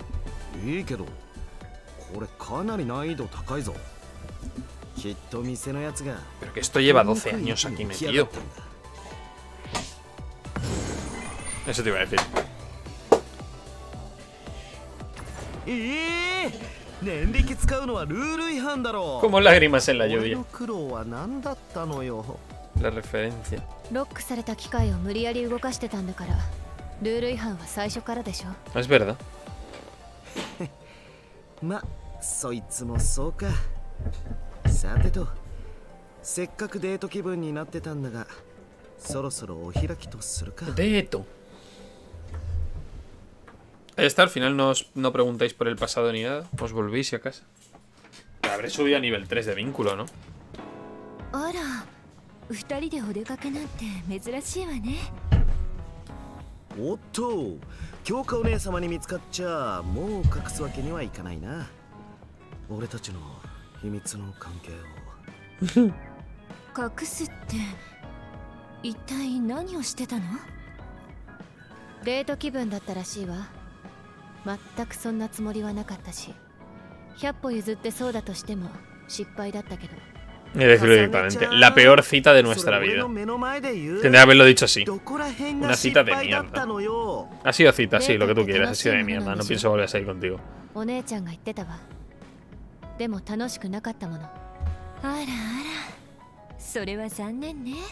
Pero que esto lleva 12 años aquí metido. Eso te iba a decir. Como lágrimas en la lluvia. La referencia. Es verdad. ま、そいつもそうか。さてと、せっかくデート気分になってたんだが、そろそろお開きとするか。 Deto. Ahí está, al final no preguntáis por el pasado ni nada. Os volvéis a casa. Habré subido a nivel 3 de vínculo, ¿no? あら、二人でお出かけなんて珍しいわね。 おっと、京香お姉様に見つかっちゃもう隠すわけにはいかないな。俺たちの秘密の関係を隠すって一体何をしてたの？ デート気分だったらしいわ。全くそんなつもりはなかったし、100歩譲ってそうだとしても失敗だったけど。 Decirlo directamente. La peor cita de nuestra vida. Tendría que haberlo dicho así. Una cita de mierda. Ha sido cita, sí, lo que tú quieras. Ha sido de mierda. No pienso volver a salir contigo. お姉ちゃんが言ってたわ。でも楽しくなかったもの。 あらあら、それは残念ね。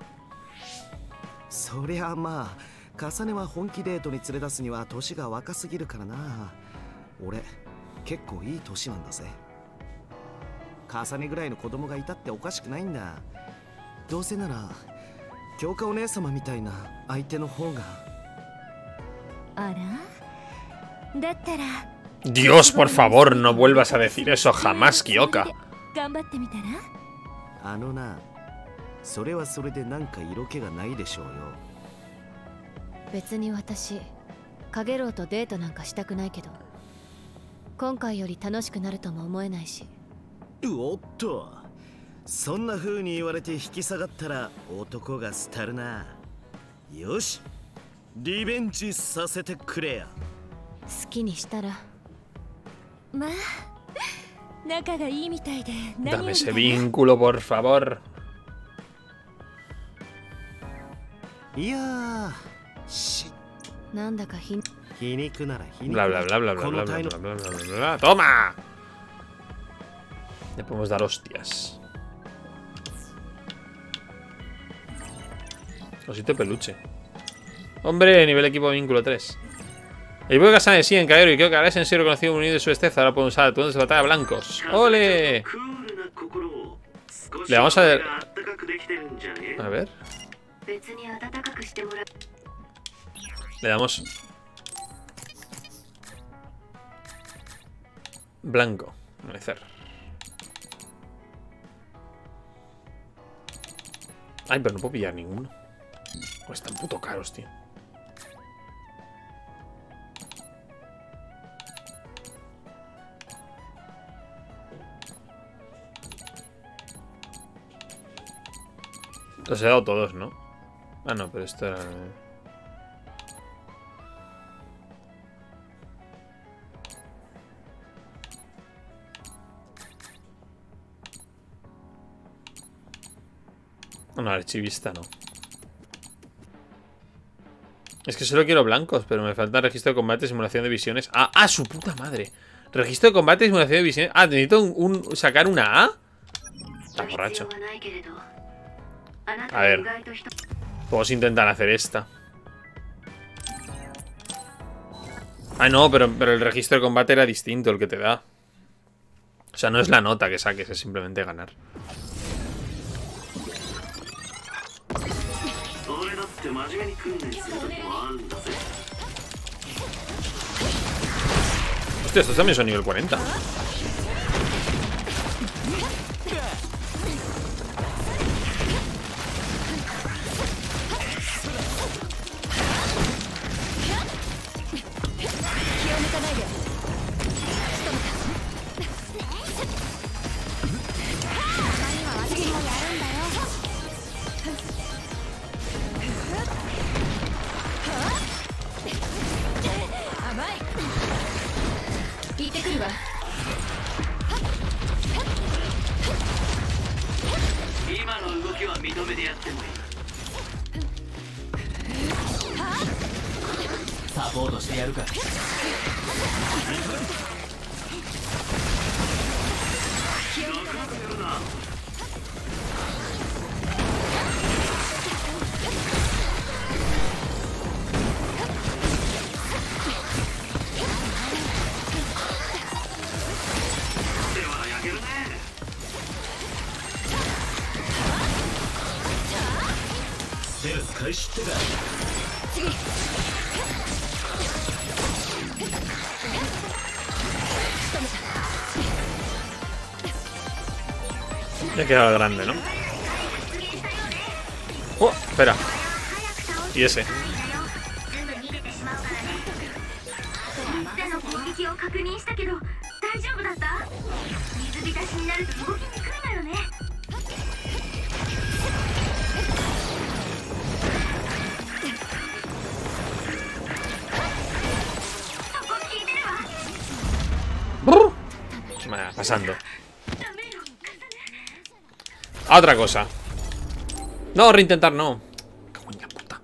そりゃまあ、重ねは本気デートに連れ出すには年が若すぎるからな。俺結構いい年なんだぜ。重ねぐらいの子供がいたっておかしくないんだ。どうせなら京香お姉様みたいな相手の方が。 あら、だったら Dios, por favor, no vuelvas a decir eso jamás, Kyoka. 頑張ってみたら？ あのな、それはそれでなんか色気がないでしょうよ。 別に私、カゲロウとデートなんかしたくないけど、今回より楽しくなるとも思えないし。 おっと、そんな風に言われて引き下がったら男が廃るな。よし、リベンジさせてくれや。 好きにしたら。 まあ、仲がいいみたいで何よ Dame り ese だな。 vínculo, por favor. いやー、 なんだか皮肉なら皮肉。 Bla bla bla bla bla bla bla bla bla bla bla. ¡Toma! Le podemos dar hostias. Osito de peluche. Hombre, nivel equipo vínculo 3. El equipo de Kasane sigue en Kageru y creo que ahora es en serio reconocido unido de su esteza. Ahora podemos usar atuendos de batalla blancos. ¡Ole! Le vamos a ver. A ver. Le damos blanco. Amanecer. Ay, pero no puedo pillar ninguno. Pues están puto caros, tío. Los he dado todos, ¿no? Ah, no, pero esto era... No, archivista no. Es que solo quiero blancos, pero me falta registro de combate, simulación de visiones. ¡Ah, su puta madre! Registro de combate y simulación de visiones. Ah, necesito sacar una A. Está borracho. A ver. Podemos intentar hacer esta. Ah, no, pero el registro de combate era distinto el que te da. O sea, no es la nota que saques, es simplemente ganar. Hostia, estos también son nivel 40. Ya queda grande, ¿no? Oh, espera. Y ese. Vaya, pasando. A otra cosa. No, reintentar no. Cago en la puta.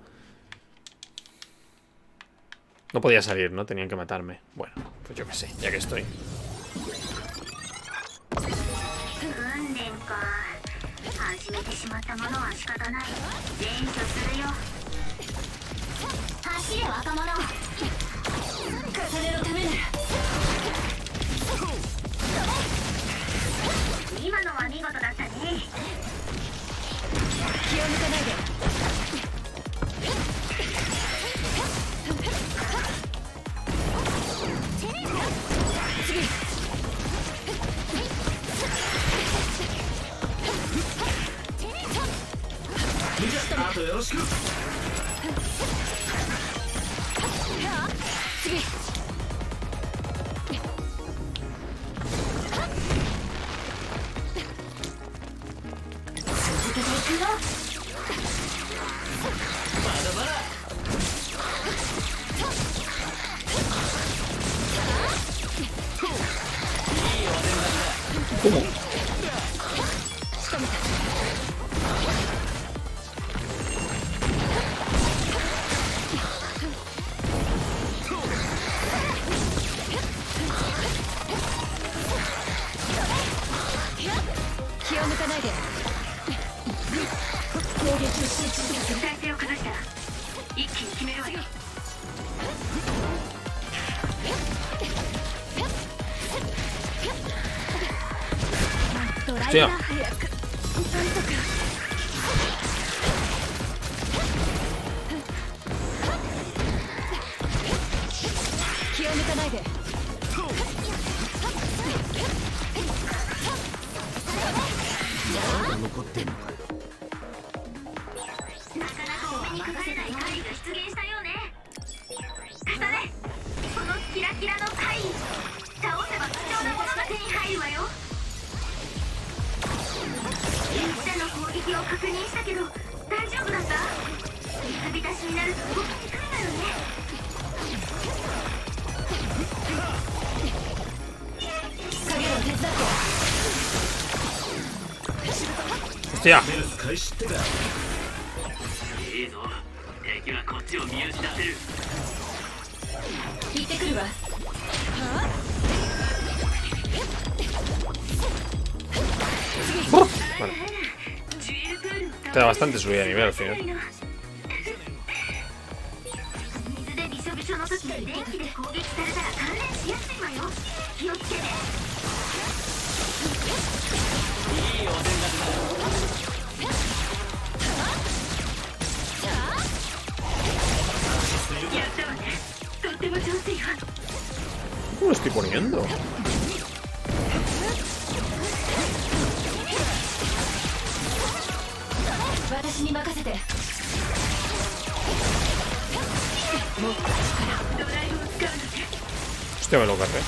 No podía salir, ¿no? Tenían que matarme. Bueno, pues yo qué sé, ya que estoy. ¿Cómo? Hostia. Hostia. Vale. Te da bastante subida de nivel al final. ¿Cómo lo estoy poniendo? Hostia, me lo cargué.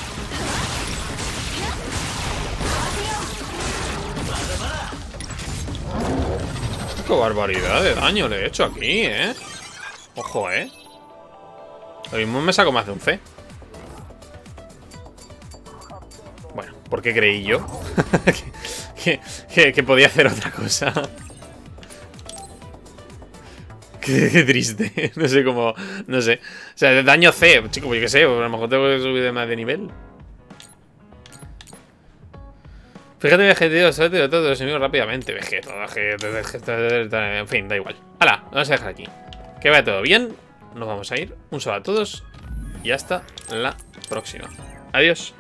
Qué barbaridad de daño le he hecho aquí, ¿eh? Ojo, Lo mismo me saco más de un C. Bueno, ¿por qué creí yo? que podía hacer otra cosa. Qué triste. No sé cómo. No sé. O sea, daño C, chico, pues yo qué sé. A lo mejor tengo que subir más de nivel. Fíjate, Vegetito, suerte de todos los enemigos rápidamente. Vegeto, en fin, da igual. ¡Hala! Vamos a dejar aquí. Que vaya todo bien. Nos vamos a ir. Un saludo a todos. Y hasta la próxima. Adiós.